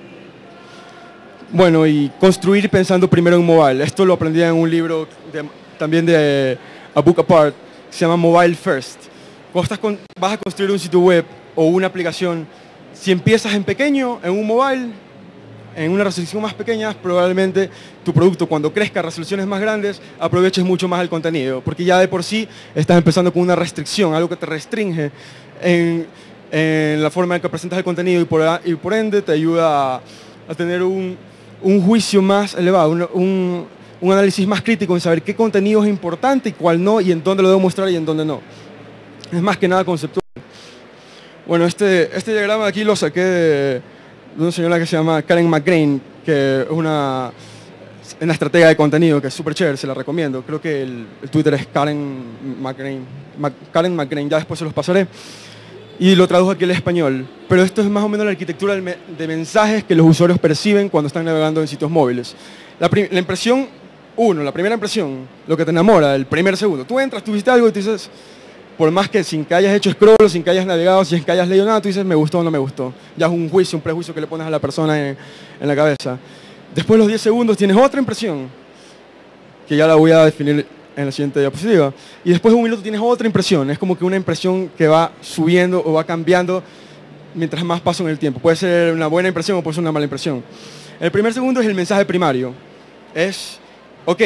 Bueno, y construir pensando primero en mobile. Esto lo aprendí en un libro de, también de A Book Apart, que se llama Mobile First. Cuando estás con, vas a construir un sitio web o una aplicación, si empiezas en pequeño, en un mobile, en una resolución más pequeña, probablemente tu producto cuando crezca a resoluciones más grandes, aproveches mucho más el contenido, porque ya de por sí estás empezando con una restricción, algo que te restringe en, en la forma en que presentas el contenido y por, y por ende te ayuda a, a tener un, un juicio más elevado, un, un, un análisis más crítico en saber qué contenido es importante y cuál no, y en dónde lo debo mostrar y en dónde no. Es más que nada conceptual. Bueno, este, este diagrama de aquí lo saqué de, de una señora que se llama Karen McGrain, que es una, una estratega de contenido que es súper chévere, se la recomiendo. Creo que el, el Twitter es Karen McGrain, Mac, Karen McGrain, ya después se los pasaré. Y lo tradujo aquí al español. Pero esto es más o menos la arquitectura de mensajes que los usuarios perciben cuando están navegando en sitios móviles. La, la impresión, uno, la primera impresión, lo que te enamora, el primer segundo. Tú entras, tú viste algo y tú dices, por más que sin que hayas hecho scroll, sin que hayas navegado, sin que hayas leído nada, tú dices, me gustó o no me gustó. Ya es un juicio, un prejuicio que le pones a la persona en, en la cabeza. Después de los diez segundos tienes otra impresión, que ya la voy a definir en la siguiente diapositiva. Y después de un minuto tienes otra impresión. Es como que una impresión que va subiendo o va cambiando mientras más paso en el tiempo. Puede ser una buena impresión o puede ser una mala impresión. El primer segundo es el mensaje primario. Es, ok,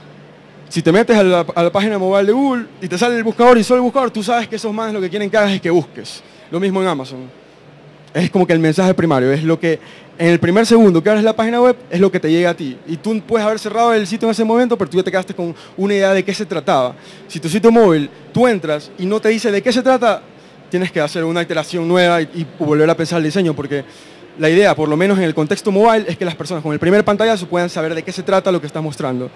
si te metes a la, a la página mobile de Google y te sale el buscador y solo el buscador, tú sabes que esos más lo que quieren que hagas es que busques. Lo mismo en Amazon. Es como que el mensaje primario, es lo que en el primer segundo que abres la página web es lo que te llega a ti. Y tú puedes haber cerrado el sitio en ese momento, pero tú ya te quedaste con una idea de qué se trataba. Si tu sitio móvil, tú entras y no te dice de qué se trata, tienes que hacer una iteración nueva y, y volver a pensar el diseño, porque la idea, por lo menos en el contexto mobile, es que las personas con el primer pantallazo puedan saber de qué se trata lo que estás mostrando.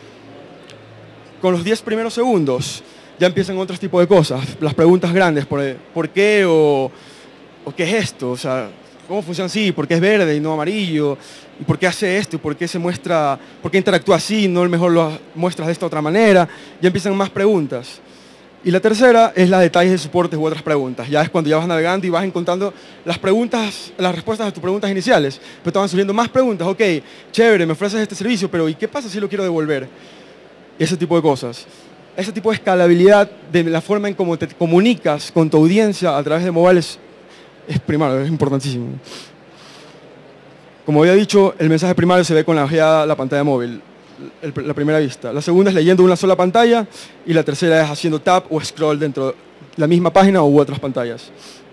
Con los diez primeros segundos ya empiezan otros tipos de cosas, las preguntas grandes, ¿por, por qué o, o qué es esto? O sea, ¿cómo funciona así? ¿Por qué es verde y no amarillo? ¿Y por qué hace esto? ¿Y por qué se muestra, por qué interactúa así y no mejor lo muestras de esta otra manera? Ya empiezan más preguntas. Y la tercera es la detalles de soportes u otras preguntas. Ya es cuando ya vas navegando y vas encontrando las preguntas, las respuestas a tus preguntas iniciales. Pero te van surgiendo más preguntas. Ok, chévere, me ofreces este servicio, pero ¿y qué pasa si lo quiero devolver? Ese tipo de cosas. Ese tipo de escalabilidad de la forma en cómo te comunicas con tu audiencia a través de mobile es, es primario, es importantísimo. Como había dicho, el mensaje primario se ve con la ojeada la pantalla móvil, el, la primera vista. La segunda es leyendo una sola pantalla y la tercera es haciendo tap o scroll dentro de la misma página u otras pantallas.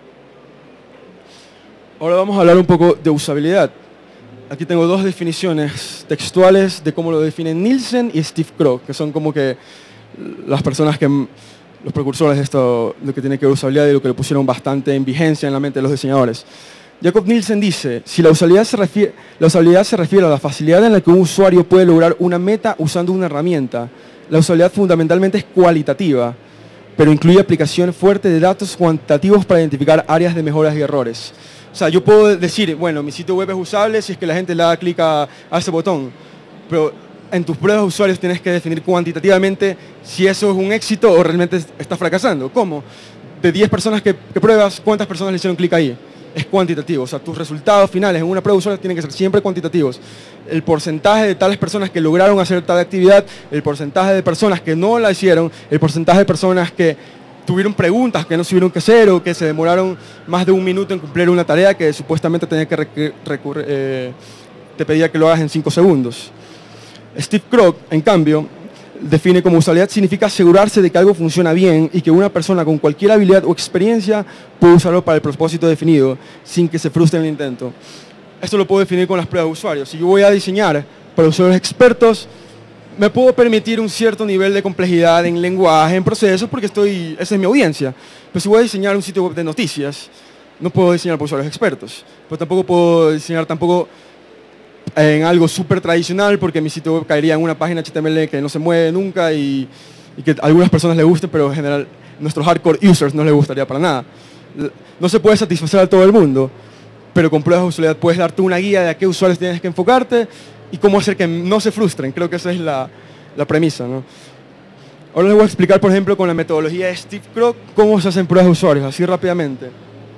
Ahora vamos a hablar un poco de usabilidad. Aquí tengo dos definiciones textuales de cómo lo definen Nielsen y Steve Crow, que son como que las personas que, los precursores de esto, de lo que tiene que ver usabilidad y lo que le pusieron bastante en vigencia en la mente de los diseñadores. Jacob Nielsen dice, si la usabilidad se refiere, la usabilidad se refiere a la facilidad en la que un usuario puede lograr una meta usando una herramienta, la usabilidad fundamentalmente es cualitativa, pero incluye aplicación fuerte de datos cuantitativos para identificar áreas de mejoras y errores. O sea, yo puedo decir, bueno, mi sitio web es usable si es que la gente le da clic a, a ese botón, pero en tus pruebas de usuarios tienes que definir cuantitativamente si eso es un éxito o realmente está fracasando. ¿Cómo? De diez personas que, que pruebas, ¿cuántas personas le hicieron clic ahí? Es cuantitativo, o sea, tus resultados finales en una prueba de usuarios tienen que ser siempre cuantitativos. El porcentaje de tales personas que lograron hacer tal actividad, el porcentaje de personas que no la hicieron, el porcentaje de personas que tuvieron preguntas que no supieron qué hacer o que se demoraron más de un minuto en cumplir una tarea que supuestamente tenía que recurrir, eh, te pedía que lo hagas en cinco segundos. Steve Krog, en cambio, define como usabilidad significa asegurarse de que algo funciona bien y que una persona con cualquier habilidad o experiencia puede usarlo para el propósito definido sin que se frustre en el intento. Esto lo puedo definir con las pruebas de usuarios. Si yo voy a diseñar para usuarios expertos, me puedo permitir un cierto nivel de complejidad en lenguaje, en procesos, porque estoy, esa es mi audiencia. Pero si voy a diseñar un sitio web de noticias, no puedo diseñar para usuarios expertos. Pero tampoco puedo diseñar tampoco en algo súper tradicional, porque mi sitio web caería en una página H T M L que no se mueve nunca y, y que a algunas personas les guste, pero en general nuestros hardcore users no les gustaría para nada. No se puede satisfacer a todo el mundo, pero con pruebas de usabilidad puedes darte una guía de a qué usuarios tienes que enfocarte y cómo hacer que no se frustren. Creo que esa es la, la premisa, ¿no? Ahora les voy a explicar, por ejemplo, con la metodología de Steve Krog, cómo se hacen pruebas de usuarios, así rápidamente.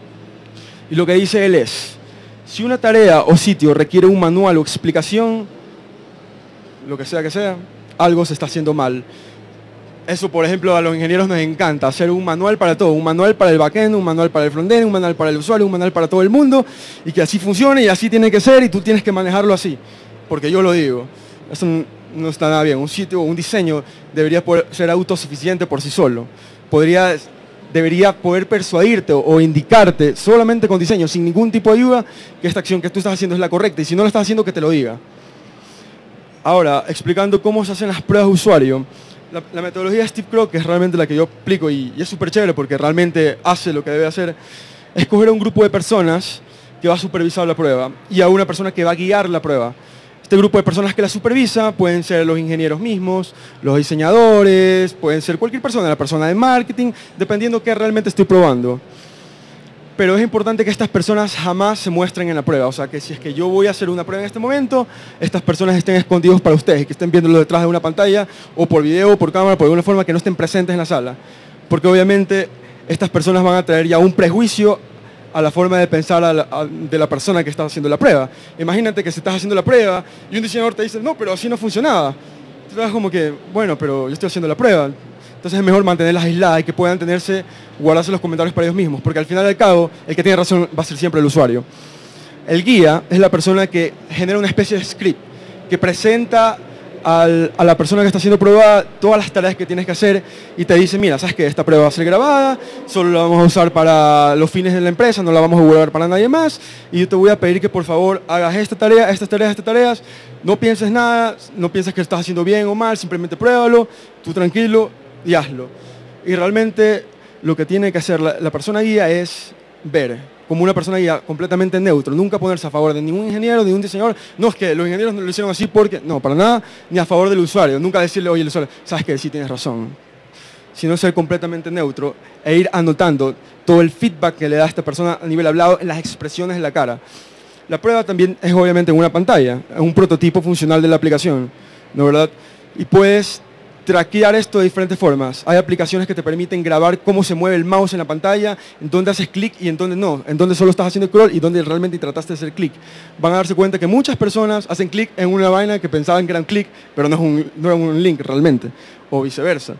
Y lo que dice él es, si una tarea o sitio requiere un manual o explicación, lo que sea que sea, algo se está haciendo mal. Eso, por ejemplo, a los ingenieros nos encanta, hacer un manual para todo, un manual para el backend, un manual para el frontend, un manual para el usuario, un manual para todo el mundo, y que así funcione y así tiene que ser y tú tienes que manejarlo así. Porque yo lo digo, eso no está nada bien. Un sitio o un diseño debería poder ser autosuficiente por sí solo. Podría, debería poder persuadirte o, o indicarte solamente con diseño, sin ningún tipo de ayuda, que esta acción que tú estás haciendo es la correcta. Y si no lo estás haciendo, que te lo diga. Ahora, explicando cómo se hacen las pruebas de usuario. La, la metodología de Steve Krog, que es realmente la que yo aplico y, y es súper chévere porque realmente hace lo que debe hacer, es coger a un grupo de personas que va a supervisar la prueba y a una persona que va a guiar la prueba. Este grupo de personas que la supervisa pueden ser los ingenieros mismos, los diseñadores, pueden ser cualquier persona, la persona de marketing, dependiendo qué realmente estoy probando. Pero es importante que estas personas jamás se muestren en la prueba. O sea, que si es que yo voy a hacer una prueba en este momento, estas personas estén escondidos para ustedes, que estén viéndolo detrás de una pantalla, o por video, o por cámara, por alguna forma, que no estén presentes en la sala. Porque obviamente estas personas van a traer ya un prejuicio a la forma de pensar a la, a, de la persona que está haciendo la prueba. Imagínate que si estás haciendo la prueba y un diseñador te dice, no, pero así no funcionaba. Tú te vas como que, bueno, pero yo estoy haciendo la prueba. Entonces es mejor mantenerlas aisladas y que puedan tenerse, guardarse los comentarios para ellos mismos, porque al final y al cabo, el que tiene razón va a ser siempre el usuario. El guía es la persona que genera una especie de script, que presenta al, a la persona que está siendo probada todas las tareas que tienes que hacer y te dice, mira, sabes que esta prueba va a ser grabada, solo la vamos a usar para los fines de la empresa, no la vamos a guardar para nadie más, y yo te voy a pedir que por favor hagas esta tarea, estas tareas, estas tareas, no pienses nada, no pienses que lo estás haciendo bien o mal, simplemente pruébalo, tú tranquilo y hazlo. Y realmente lo que tiene que hacer la, la persona guía es ver, como una persona guía completamente neutro, nunca ponerse a favor de ningún ingeniero, de un diseñador. No es que los ingenieros no lo hicieron así porque, no, para nada, ni a favor del usuario. Nunca decirle, oye, el usuario, sabes que sí tienes razón. Sino ser completamente neutro e ir anotando todo el feedback que le da a esta persona a nivel hablado en las expresiones de la cara. La prueba también es obviamente en una pantalla, es un prototipo funcional de la aplicación, ¿no, verdad? Y puedes traquear esto de diferentes formas. Hay aplicaciones que te permiten grabar cómo se mueve el mouse en la pantalla, en dónde haces clic y en dónde no, en dónde solo estás haciendo scroll y dónde realmente trataste de hacer clic. Van a darse cuenta que muchas personas hacen clic en una vaina que pensaban que era un clic, pero no, es un, no era un link realmente, o viceversa.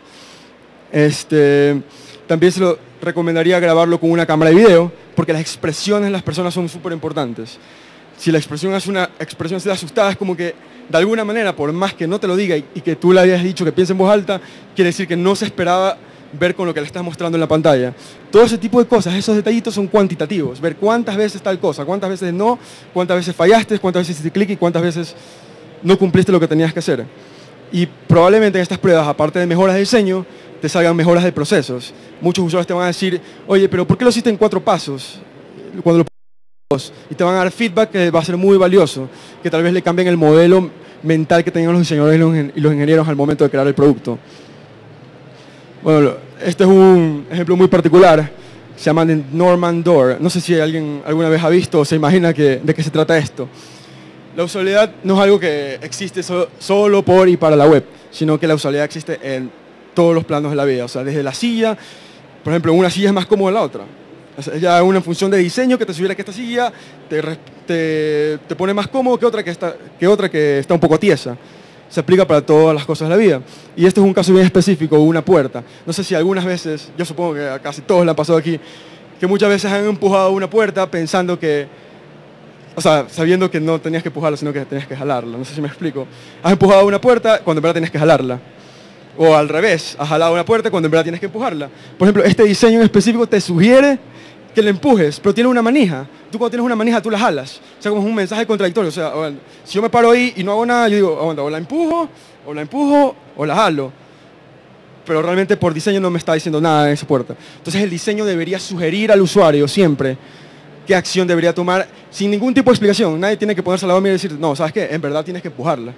Este, también se lo recomendaría grabarlo con una cámara de video, porque las expresiones de las personas son súper importantes. Si la expresión es una expresión así asustada, es como que de alguna manera, por más que no te lo diga y, y que tú le hayas dicho que piense en voz alta, quiere decir que no se esperaba ver con lo que le estás mostrando en la pantalla. Todo ese tipo de cosas, esos detallitos son cuantitativos. Ver cuántas veces tal cosa, cuántas veces no, cuántas veces fallaste, cuántas veces hiciste clic y cuántas veces no cumpliste lo que tenías que hacer. Y probablemente en estas pruebas, aparte de mejoras de diseño, te salgan mejoras de procesos. Muchos usuarios te van a decir, oye, pero ¿por qué lo hiciste en cuatro pasos? Cuando lo y te van a dar feedback que va a ser muy valioso, que tal vez le cambien el modelo mental que tenían los diseñadores y los ingenieros al momento de crear el producto. Bueno, este es un ejemplo muy particular. se llama Norman Doar. No sé si alguien alguna vez ha visto o se imagina que, de qué se trata esto. La usabilidad no es algo que existe so, solo por y para la web, sino que la usabilidad existe en todos los planos de la vida. O sea, desde la silla, por ejemplo, una silla es más cómoda que la otra. O sea, ya una función de diseño que te sugiere que esta silla te, te, te pone más cómodo que otra que, está, que otra que está un poco tiesa. Se aplica para todas las cosas de la vida. Y este es un caso bien específico, una puerta. No sé si algunas veces, yo supongo que a casi todos le han pasado aquí, que muchas veces han empujado una puerta pensando que, o sea, sabiendo que no tenías que empujarla, sino que tenías que jalarla. No sé si me explico. Has empujado una puerta cuando en verdad tenías que jalarla. O al revés, has jalado una puerta cuando en verdad tienes que empujarla. Por ejemplo, este diseño en específico te sugiere que la empujes, pero tiene una manija. Tú cuando tienes una manija, tú la jalas. O sea, como es un mensaje contradictorio. O sea, bueno, si yo me paro ahí y no hago nada, yo digo, aguanta, o la empujo, o la empujo, o la jalo. Pero realmente por diseño no me está diciendo nada en esa puerta. Entonces el diseño debería sugerir al usuario siempre qué acción debería tomar sin ningún tipo de explicación. Nadie tiene que ponerse a la mía y decir, no, ¿sabes qué? En verdad tienes que empujarla.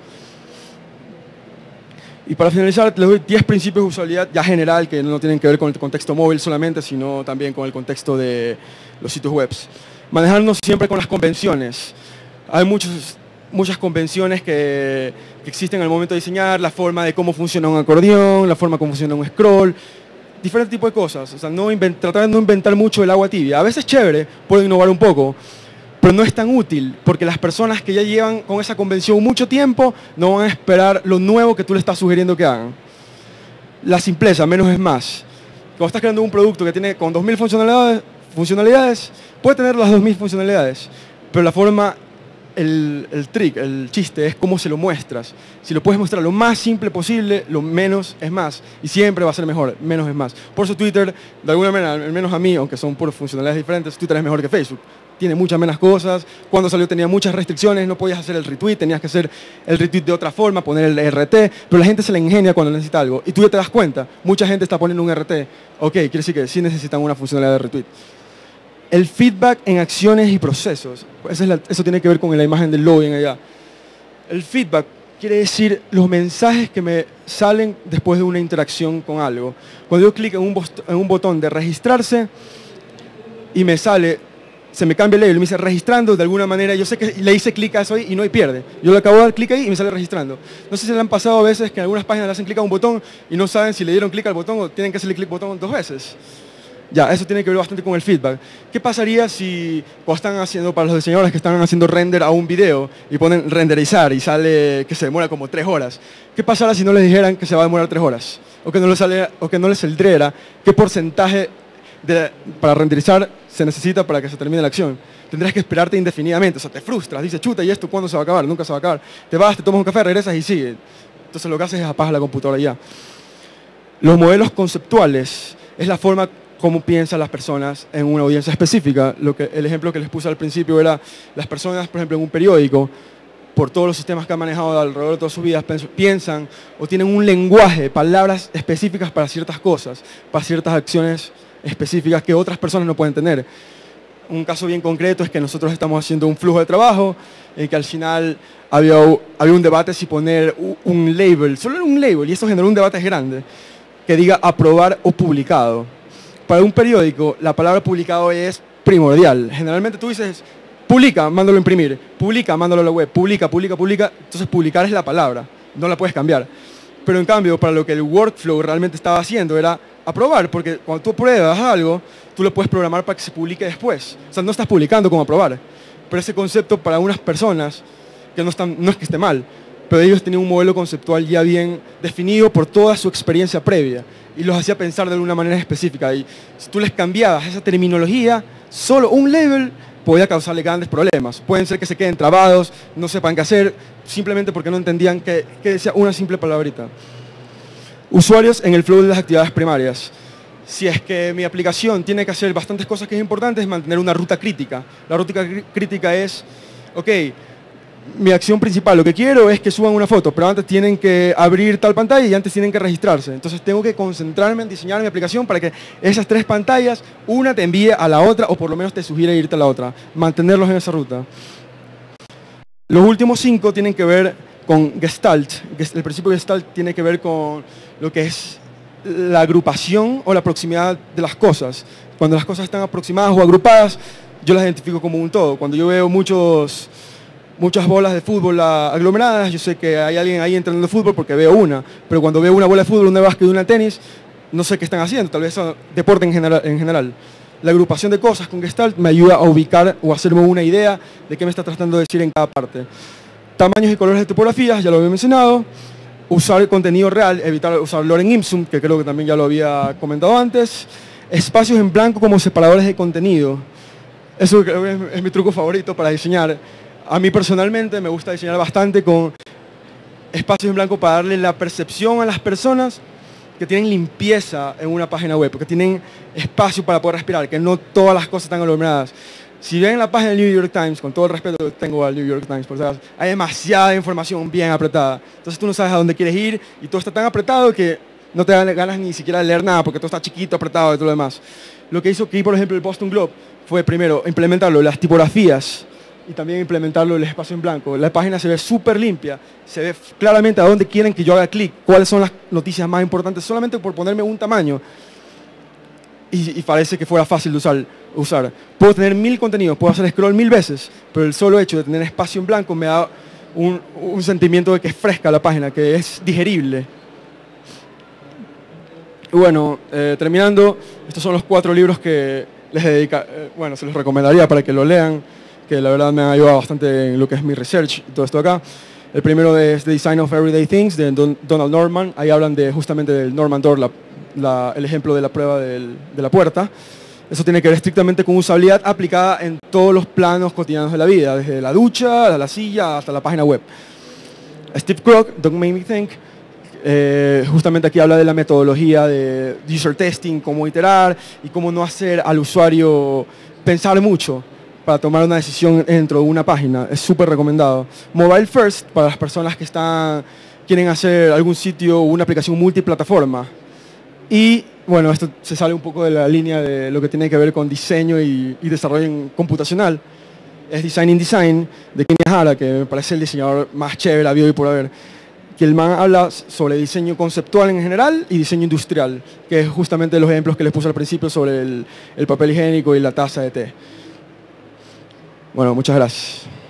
Y para finalizar, les doy diez principios de usabilidad ya general que no tienen que ver con el contexto móvil solamente, sino también con el contexto de los sitios web. Manejarnos siempre con las convenciones. Hay muchos, muchas convenciones que, que existen al momento de diseñar, la forma de cómo funciona un acordeón, la forma de cómo funciona un scroll, diferentes tipos de cosas. O sea, no invent, tratar de no inventar mucho el agua tibia. A veces chévere, pueden innovar un poco, pero no es tan útil, porque las personas que ya llevan con esa convención mucho tiempo no van a esperar lo nuevo que tú le estás sugiriendo que hagan. La simpleza, menos es más. Cuando estás creando un producto que tiene con dos mil funcionalidades, funcionalidades, puede tener las dos mil funcionalidades, pero la forma, el, el trick, el chiste es cómo se lo muestras. Si lo puedes mostrar lo más simple posible, lo menos es más. Y siempre va a ser mejor, menos es más. Por eso Twitter, de alguna manera, al menos a mí, aunque son puras funcionalidades diferentes, Twitter es mejor que Facebook. Tiene muchas menos cosas. Cuando salió tenía muchas restricciones, no podías hacer el retweet, tenías que hacer el retweet de otra forma, poner el R T, pero la gente se le ingenia cuando necesita algo. Y tú ya te das cuenta, mucha gente está poniendo un R T. Ok, quiere decir que sí necesitan una funcionalidad de retweet. El feedback en acciones y procesos. Eso, es la, eso tiene que ver con la imagen del login allá. El feedback quiere decir los mensajes que me salen después de una interacción con algo. Cuando yo clico en un, en un botón de registrarse y me sale... se me cambia el label, me dice registrando de alguna manera, yo sé que le hice clic a eso ahí y no hay pierde. Yo le acabo de dar clic ahí y me sale registrando. No sé si le han pasado a veces que en algunas páginas le hacen clic a un botón y no saben si le dieron clic al botón o tienen que hacerle clic al botón dos veces. Ya, eso tiene que ver bastante con el feedback. ¿Qué pasaría si cuando están haciendo, para los diseñadores que están haciendo render a un video y ponen renderizar y sale que se demora como tres horas? ¿Qué pasará si no les dijeran que se va a demorar tres horas? O que no les, sale, o que no les saldría qué porcentaje de, para renderizar se necesita para que se termine la acción. Tendrás que esperarte indefinidamente, o sea, te frustras, dices, chuta, ¿y esto cuándo se va a acabar? Nunca se va a acabar. Te vas, te tomas un café, regresas y sigue. Entonces lo que haces es apagar la computadora y ya. Los modelos conceptuales es la forma como piensan las personas en una audiencia específica. Lo que, el ejemplo que les puse al principio era las personas, por ejemplo, en un periódico, por todos los sistemas que han manejado alrededor de todas sus vidas, piensan o tienen un lenguaje, palabras específicas para ciertas cosas, para ciertas acciones específicas que otras personas no pueden tener. Un caso bien concreto es que nosotros estamos haciendo un flujo de trabajo en que al final había, había un debate si poner un label, solo era un label, y eso generó un debate grande, que diga aprobar o publicado. Para un periódico, la palabra publicado es primordial. Generalmente tú dices, publica, mándalo a imprimir, publica, mándalo a la web, publica, publica, publica. Entonces publicar es la palabra, no la puedes cambiar. Pero en cambio, para lo que el workflow realmente estaba haciendo era aprobar, porque cuando tú pruebas algo, tú lo puedes programar para que se publique después. O sea, no estás publicando como aprobar. Pero ese concepto para unas personas, que no, están, no es que esté mal, pero ellos tenían un modelo conceptual ya bien definido por toda su experiencia previa y los hacía pensar de alguna manera específica. Y si tú les cambiabas esa terminología, solo un label podía causarle grandes problemas. Pueden ser que se queden trabados, no sepan qué hacer, simplemente porque no entendían que, que decía una simple palabrita. Usuarios en el flow de las actividades primarias. Si es que mi aplicación tiene que hacer bastantes cosas que es importante, es mantener una ruta crítica. La ruta crítica es, ok, mi acción principal, lo que quiero es que suban una foto, pero antes tienen que abrir tal pantalla y antes tienen que registrarse. Entonces tengo que concentrarme en diseñar mi aplicación para que esas tres pantallas, una te envíe a la otra o por lo menos te sugiere irte a la otra. Mantenerlos en esa ruta. Los últimos cinco tienen que ver con Gestalt. El principio de Gestalt tiene que ver con lo que es la agrupación o la proximidad de las cosas. Cuando las cosas están aproximadas o agrupadas, yo las identifico como un todo. Cuando yo veo muchos, muchas bolas de fútbol aglomeradas, yo sé que hay alguien ahí entrenando fútbol porque veo una, pero cuando veo una bola de fútbol, una de básquet y una de tenis, no sé qué están haciendo, tal vez son deporte en general, en general. La agrupación de cosas con Gestalt me ayuda a ubicar o hacerme una idea de qué me está tratando de decir en cada parte. Tamaños y colores de tipografías, ya lo había mencionado. Usar el contenido real, evitar usar lorem ipsum, que creo que también ya lo había comentado antes. Espacios en blanco como separadores de contenido. Eso creo que es, es mi truco favorito para diseñar. A mí personalmente me gusta diseñar bastante con espacios en blanco para darle la percepción a las personas que tienen limpieza en una página web, que tienen espacio para poder respirar, que no todas las cosas están aglomeradas. Si ven la página del New York Times, con todo el respeto que tengo al New York Times, por sabes, hay demasiada información bien apretada. Entonces tú no sabes a dónde quieres ir y todo está tan apretado que no te dan ganas ni siquiera de leer nada porque todo está chiquito, apretado y todo lo demás. Lo que hizo aquí, por ejemplo, el Boston Globe fue primero implementarlo, las tipografías y también implementarlo el espacio en blanco. La página se ve súper limpia, se ve claramente a dónde quieren que yo haga clic, cuáles son las noticias más importantes, solamente por ponerme un tamaño. Y, y parece que fuera fácil de usar, usar. Puedo tener mil contenidos, puedo hacer scroll mil veces, pero el solo hecho de tener espacio en blanco me da un, un sentimiento de que es fresca la página, que es digerible. Y bueno, eh, terminando, estos son los cuatro libros que les dedica, eh, bueno, se los recomendaría para que lo lean, que la verdad me han ayudado bastante en lo que es mi research y todo esto acá. El primero es The Design of Everyday Things, de Don, Donald Norman. Ahí hablan de, justamente del Norman Door, la, la, el ejemplo de la prueba del, de la puerta. Eso tiene que ver estrictamente con usabilidad aplicada en todos los planos cotidianos de la vida, desde la ducha, a la silla, hasta la página web. Steve Krug, Don't Make Me Think, eh, justamente aquí habla de la metodología de user testing, cómo iterar y cómo no hacer al usuario pensar mucho para tomar una decisión dentro de una página. Es súper recomendado. Mobile First, para las personas que están, quieren hacer algún sitio o una aplicación multiplataforma. Y bueno, esto se sale un poco de la línea de lo que tiene que ver con diseño y, y desarrollo computacional. Es Design in Design, de Kenny Hara, que me parece el diseñador más chévere habido y por haber. Que el man habla sobre diseño conceptual en general y diseño industrial, que es justamente los ejemplos que les puse al principio sobre el, el papel higiénico y la taza de té. Bueno, muchas gracias.